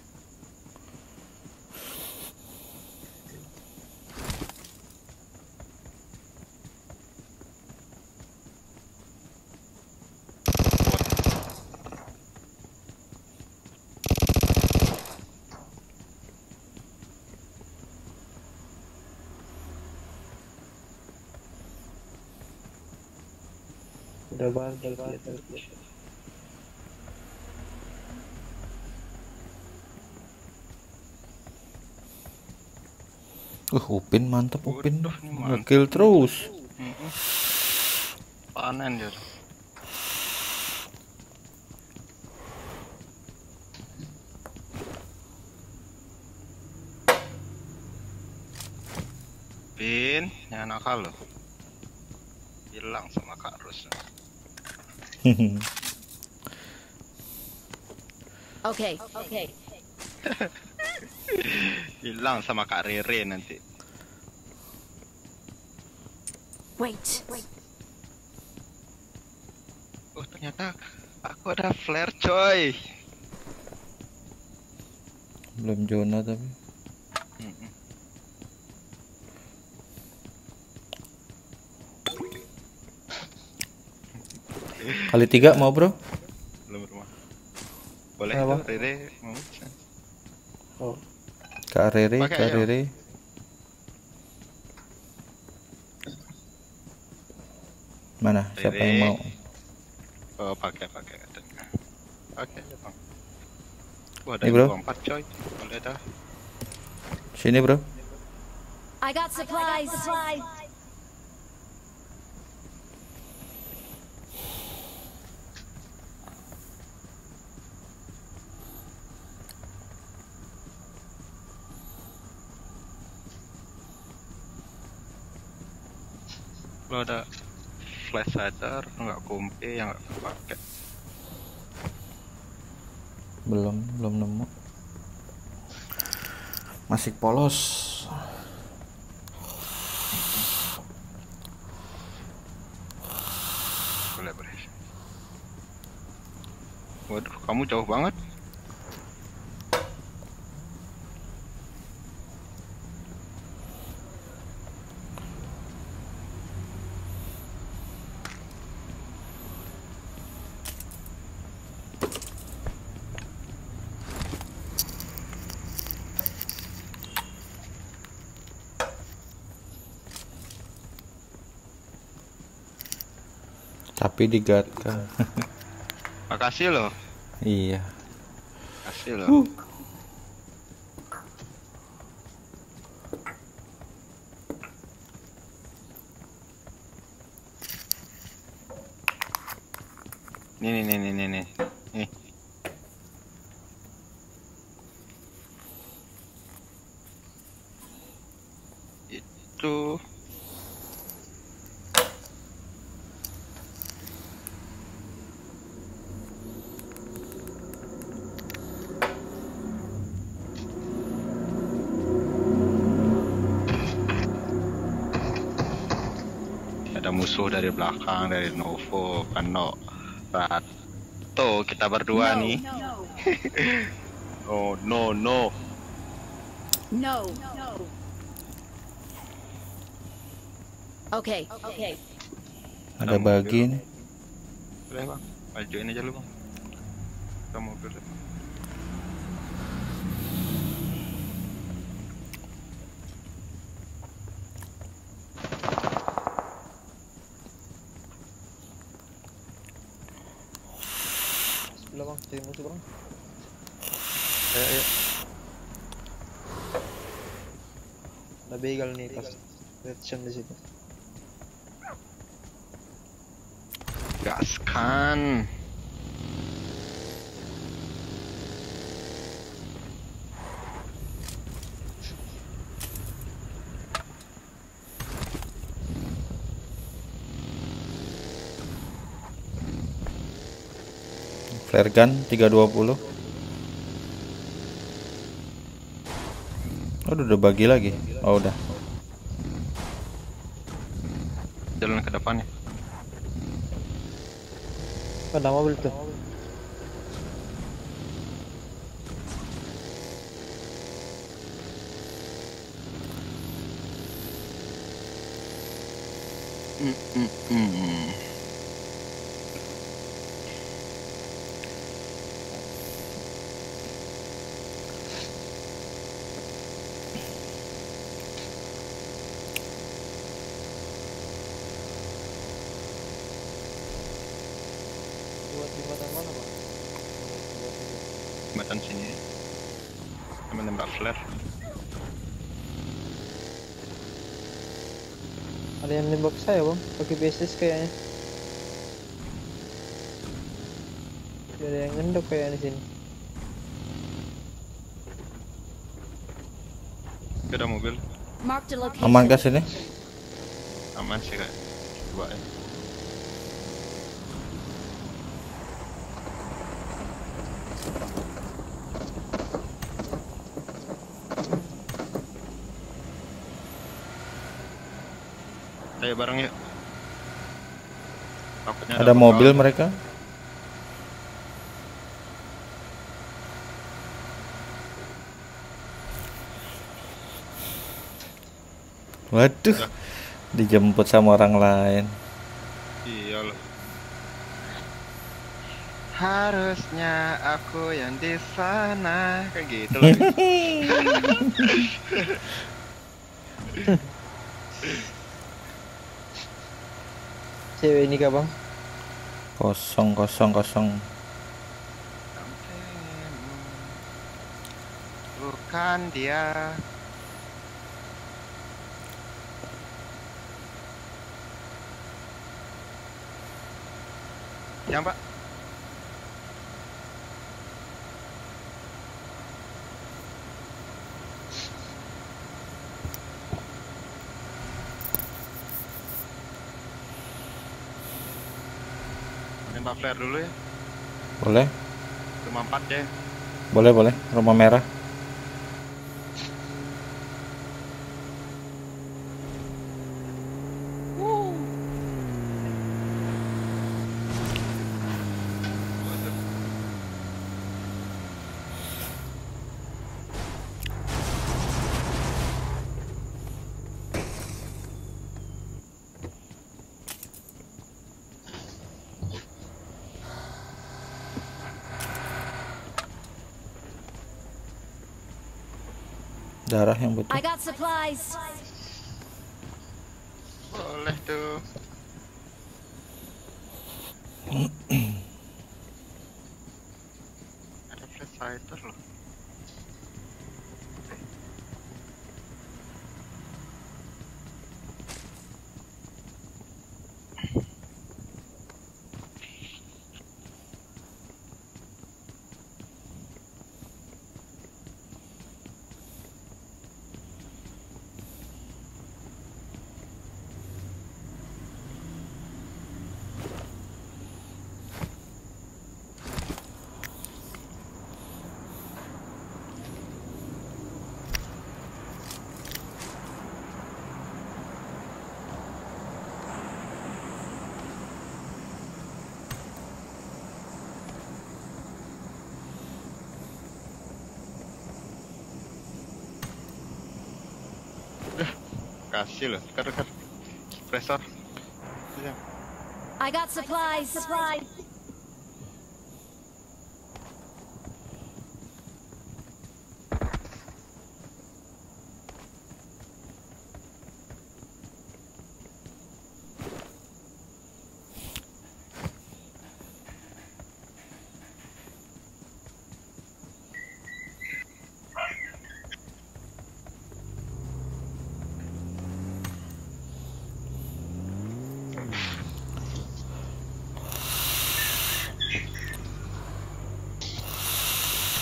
Udah balik. Upin mantep Upin. Waduh, ini mantep. Ngekill terus. Panen dia. Pin, ya nakal loh. Hilang sama Kak Rus. Okay. Hilang sama Kak Rere nanti. Wait. Oh, ternyata aku ada flare coy. Belum zona tapi. Kali 3 mau bro? Belum rumah. Boleh Apa? tuh, Rere mau. Oh. Kak Rere, Pakai Kak aja. Rere. Mana? Siapa Rere. yang mau? Oh, pakai. Oke, ya, Bang. Wah, ada Nih, bro. 24 coy. Boleh dah. Sini bro. I got supplies. Lo ada flash hider, nggak kumpi yang nggak kepake. Belum nemu. Masih polos. Boleh. Waduh, kamu jauh banget. Tapi digatkan. Makasih loh. Iya. Makasih loh. Nih. Nih. Itu ada musuh dari belakang, dari Novo, Kano, Rato, kita berdua nih. Oh no. No. Okay. Ada bagi nih. Boleh bang, majuin aja lu bang. Kita mobil deh. Sebelah bang, cari musuh bang. Ayo. Ada begal nih pas red zone di situ. Gaskan. Flare gun 320. Udah bagi lagi. Oh udah. Jalan ke depannya. Ada mobil tuh. Buat jembatan mana bang? Jembatan sini. Sama nembak flare. Ada yang nembak saya bang, pakai BSS kayaknya. Ada yang ngendok kayak di sini. Ada mobil. Mark the location. Aman kah sini? Aman sih kak. Coba ya. Ayo bareng yuk. Takutnya Ada mobil mereka. Waduh, dijemput sama orang lain. Iya loh. Harusnya aku yang di sana kayak gitu loh. Cewek ini kah bang? Kosong. Bukan dia. Yang pak. Nembak flare dulu ya. Boleh? Cuma 4 deh. Boleh. Rumah merah. Darah yang butuh. I got supplies. Boleh tuh. Ada flash fighter loh. Kasih loh, dekat suppressor. I got supplies.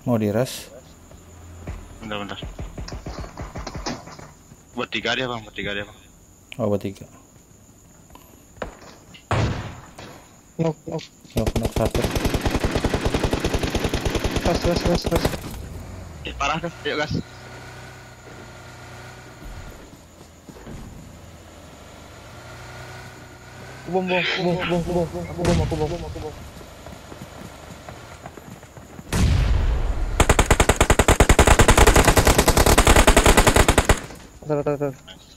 Mau diras? Bentar. Bertiga dia bang. Oh, bertiga. Nok. Knock satu. Gas. Parah gas, yuk gas. Bom. Aku bom. Tar.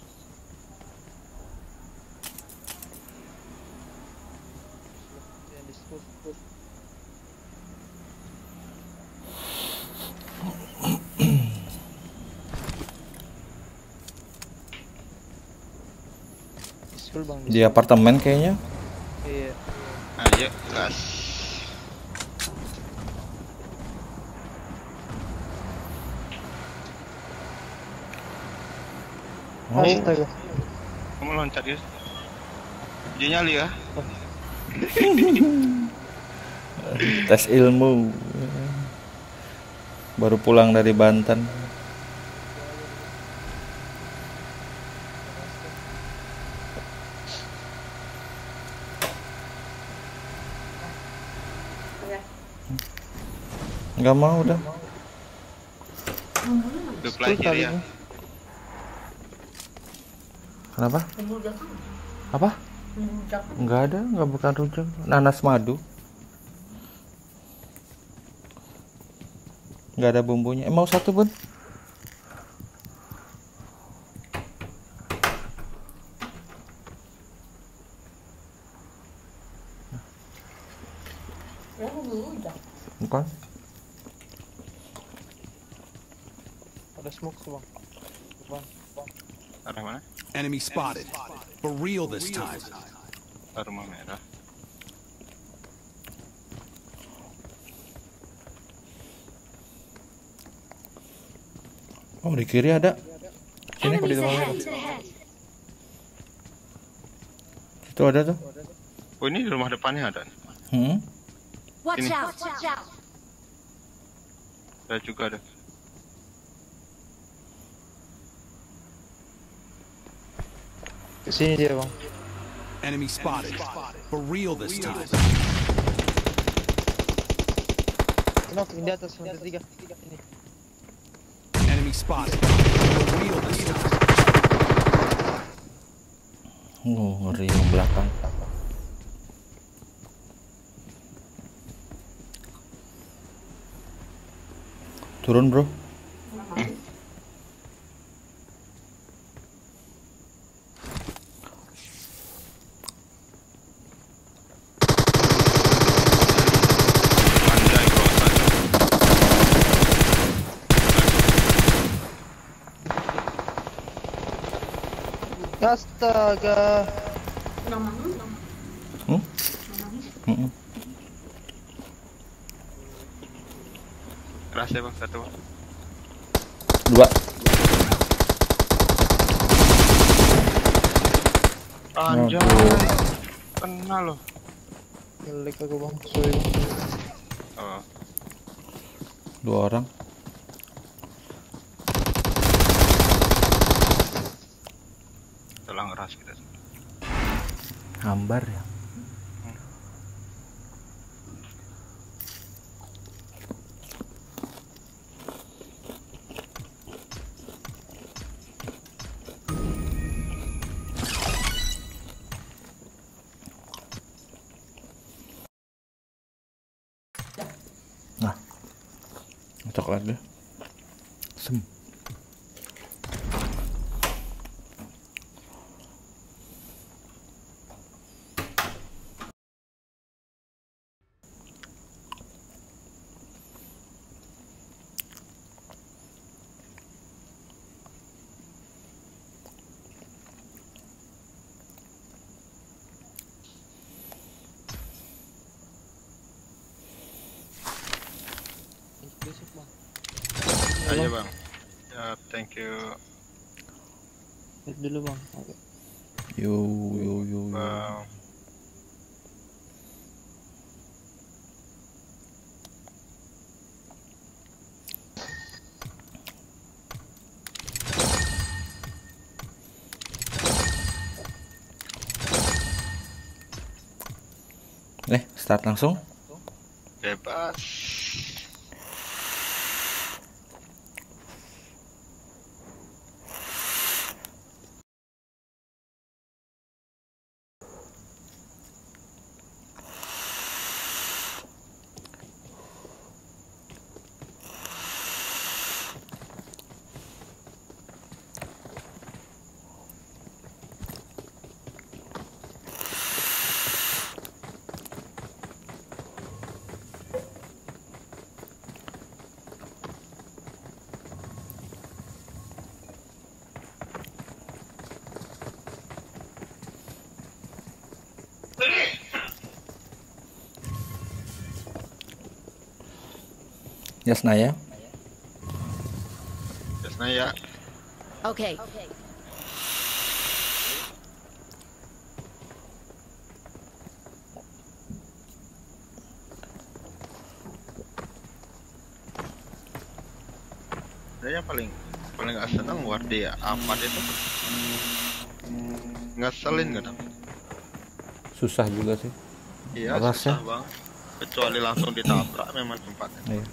Di apartemen kayaknya. Iya. Ayo gas. Astaga. Kamu loncat guys. Dia nyali ya. Tes ilmu. Baru pulang dari Banten. Nggak mau udah. Dupla kiri ya. Kenapa? Apa? Nggak ada, nggak bukan rujak. Nanas madu. Nggak ada bumbunya. Mau satu bun? Bukan. Ada smoke tuh bang. Arah mana? Enemy spotted. For real this time. Rumah merah. Oh, di kiri ada. Sini. Enemies ahead. Itu ada tuh. Oh ini di rumah depannya ada. Watch Ini. out. Ada juga ada. Kesini dia bang. Enemy spotted. For real this time. Nok di atas lantai 3. Ini. Enemy spotted. For real this time. Ngeri yang belakang. Turun bro. Astaga. Keras ya bang, satu bang. Dua. Anjay. Aduh. Kena loh. Ngelik aku bang. Sorry bang. Oh. Dua orang. Telah ngeras kita. Hambar ya. Nah, coklat deh. Sem. Besok bang. Ayo bang. Ya, thank you. Lihat dulu bang. Oke. Yo. Bang. Start langsung. Bebas. Yasnaya. Yasnaya. Okay. Saya paling gak seneng Wardia Apart itu. Ngeselin kadang. Susah juga sih. Iya, Rasnya. susah banget. Kecuali langsung ditabrak memang tempatnya. Iya.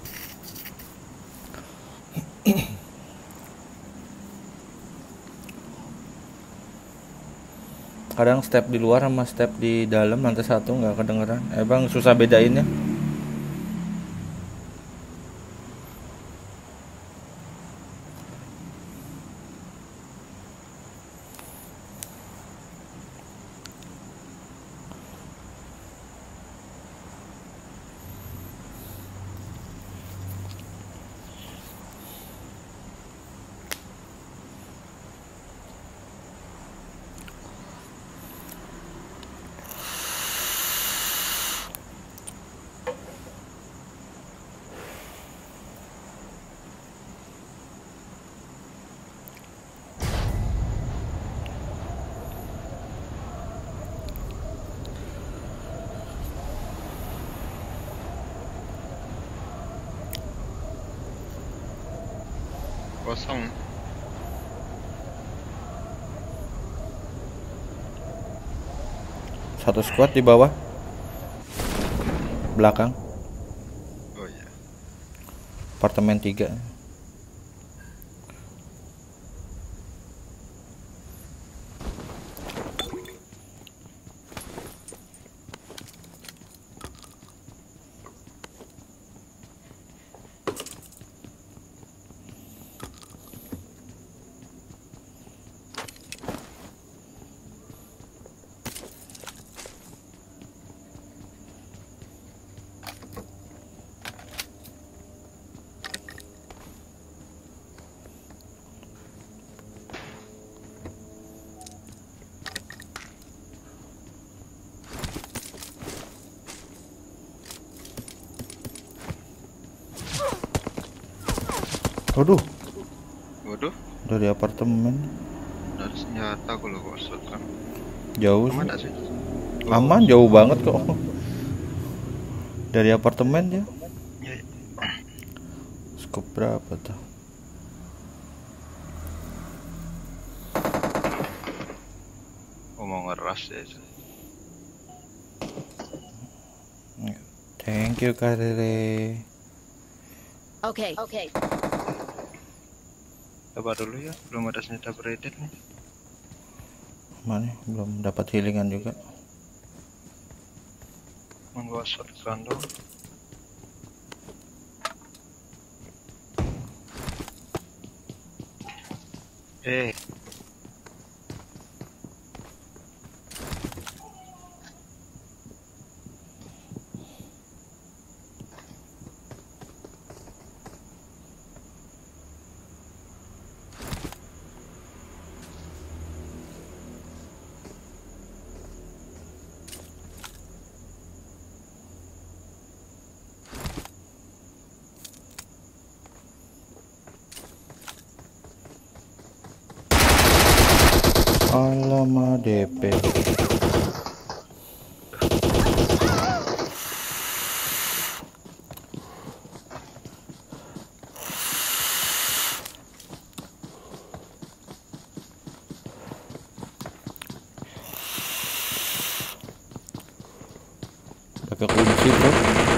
Kadang step di luar sama step di dalam lantai satu nggak kedengeran. Bang susah bedainnya. Kosong. Satu squad di bawah. Belakang. Oh iya. Apartemen 3. Waduh. Dari apartemen. Dari senjata kalau kosong kan. Jauh Aman sih. gak sih? Aman, jauh banget kok. Dari apartemen ya. Iya. Skop berapa tuh? Mau ngeras ya. Thank you Karere. Okay. Coba dulu ya, belum ada senjata beredar nih. Mana? Belum dapat healingan juga. Menggawa shotgun dong. Alamak DP. Pakai kunci, bro.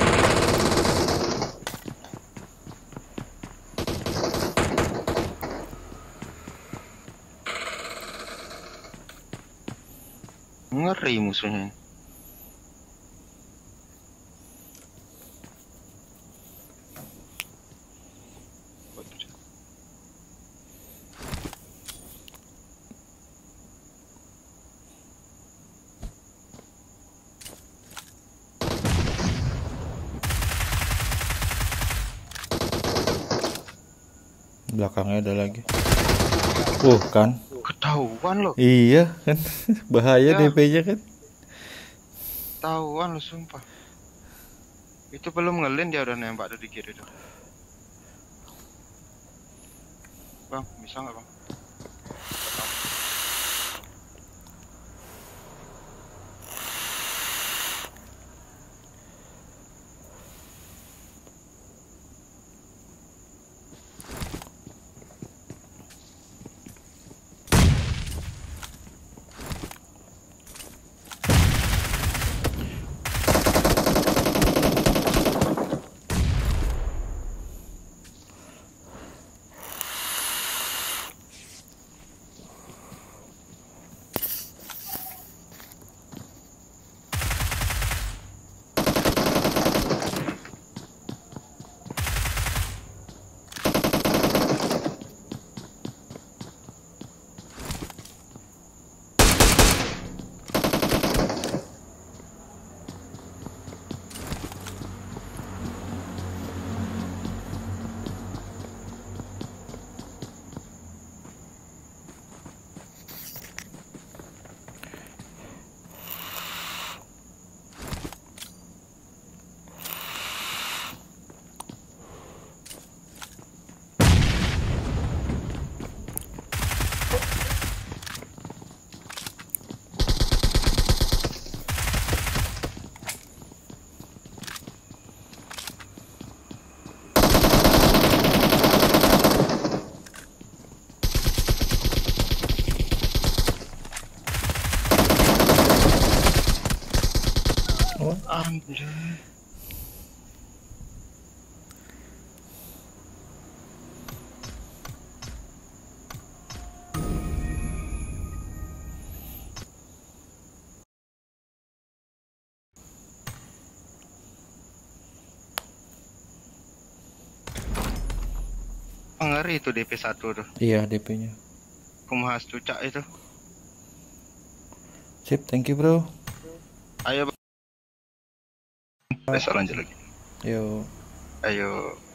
Ngeri musuhnya. Belakangnya ada lagi. Kan. Ketahuan lo. Iya kan. Bahaya Ya. DP-nya kan. Ketahuan lo sumpah. Itu belum ngelin dia udah nembak dari kiri tuh. Bang, bisa nggak bang? Anjir. Ngeri itu DP1 tuh. Iya, DP-nya. Kumahas cucak itu. Sip, thank you, bro. Ayo. Besok lanjut lagi. Yo. Ayo.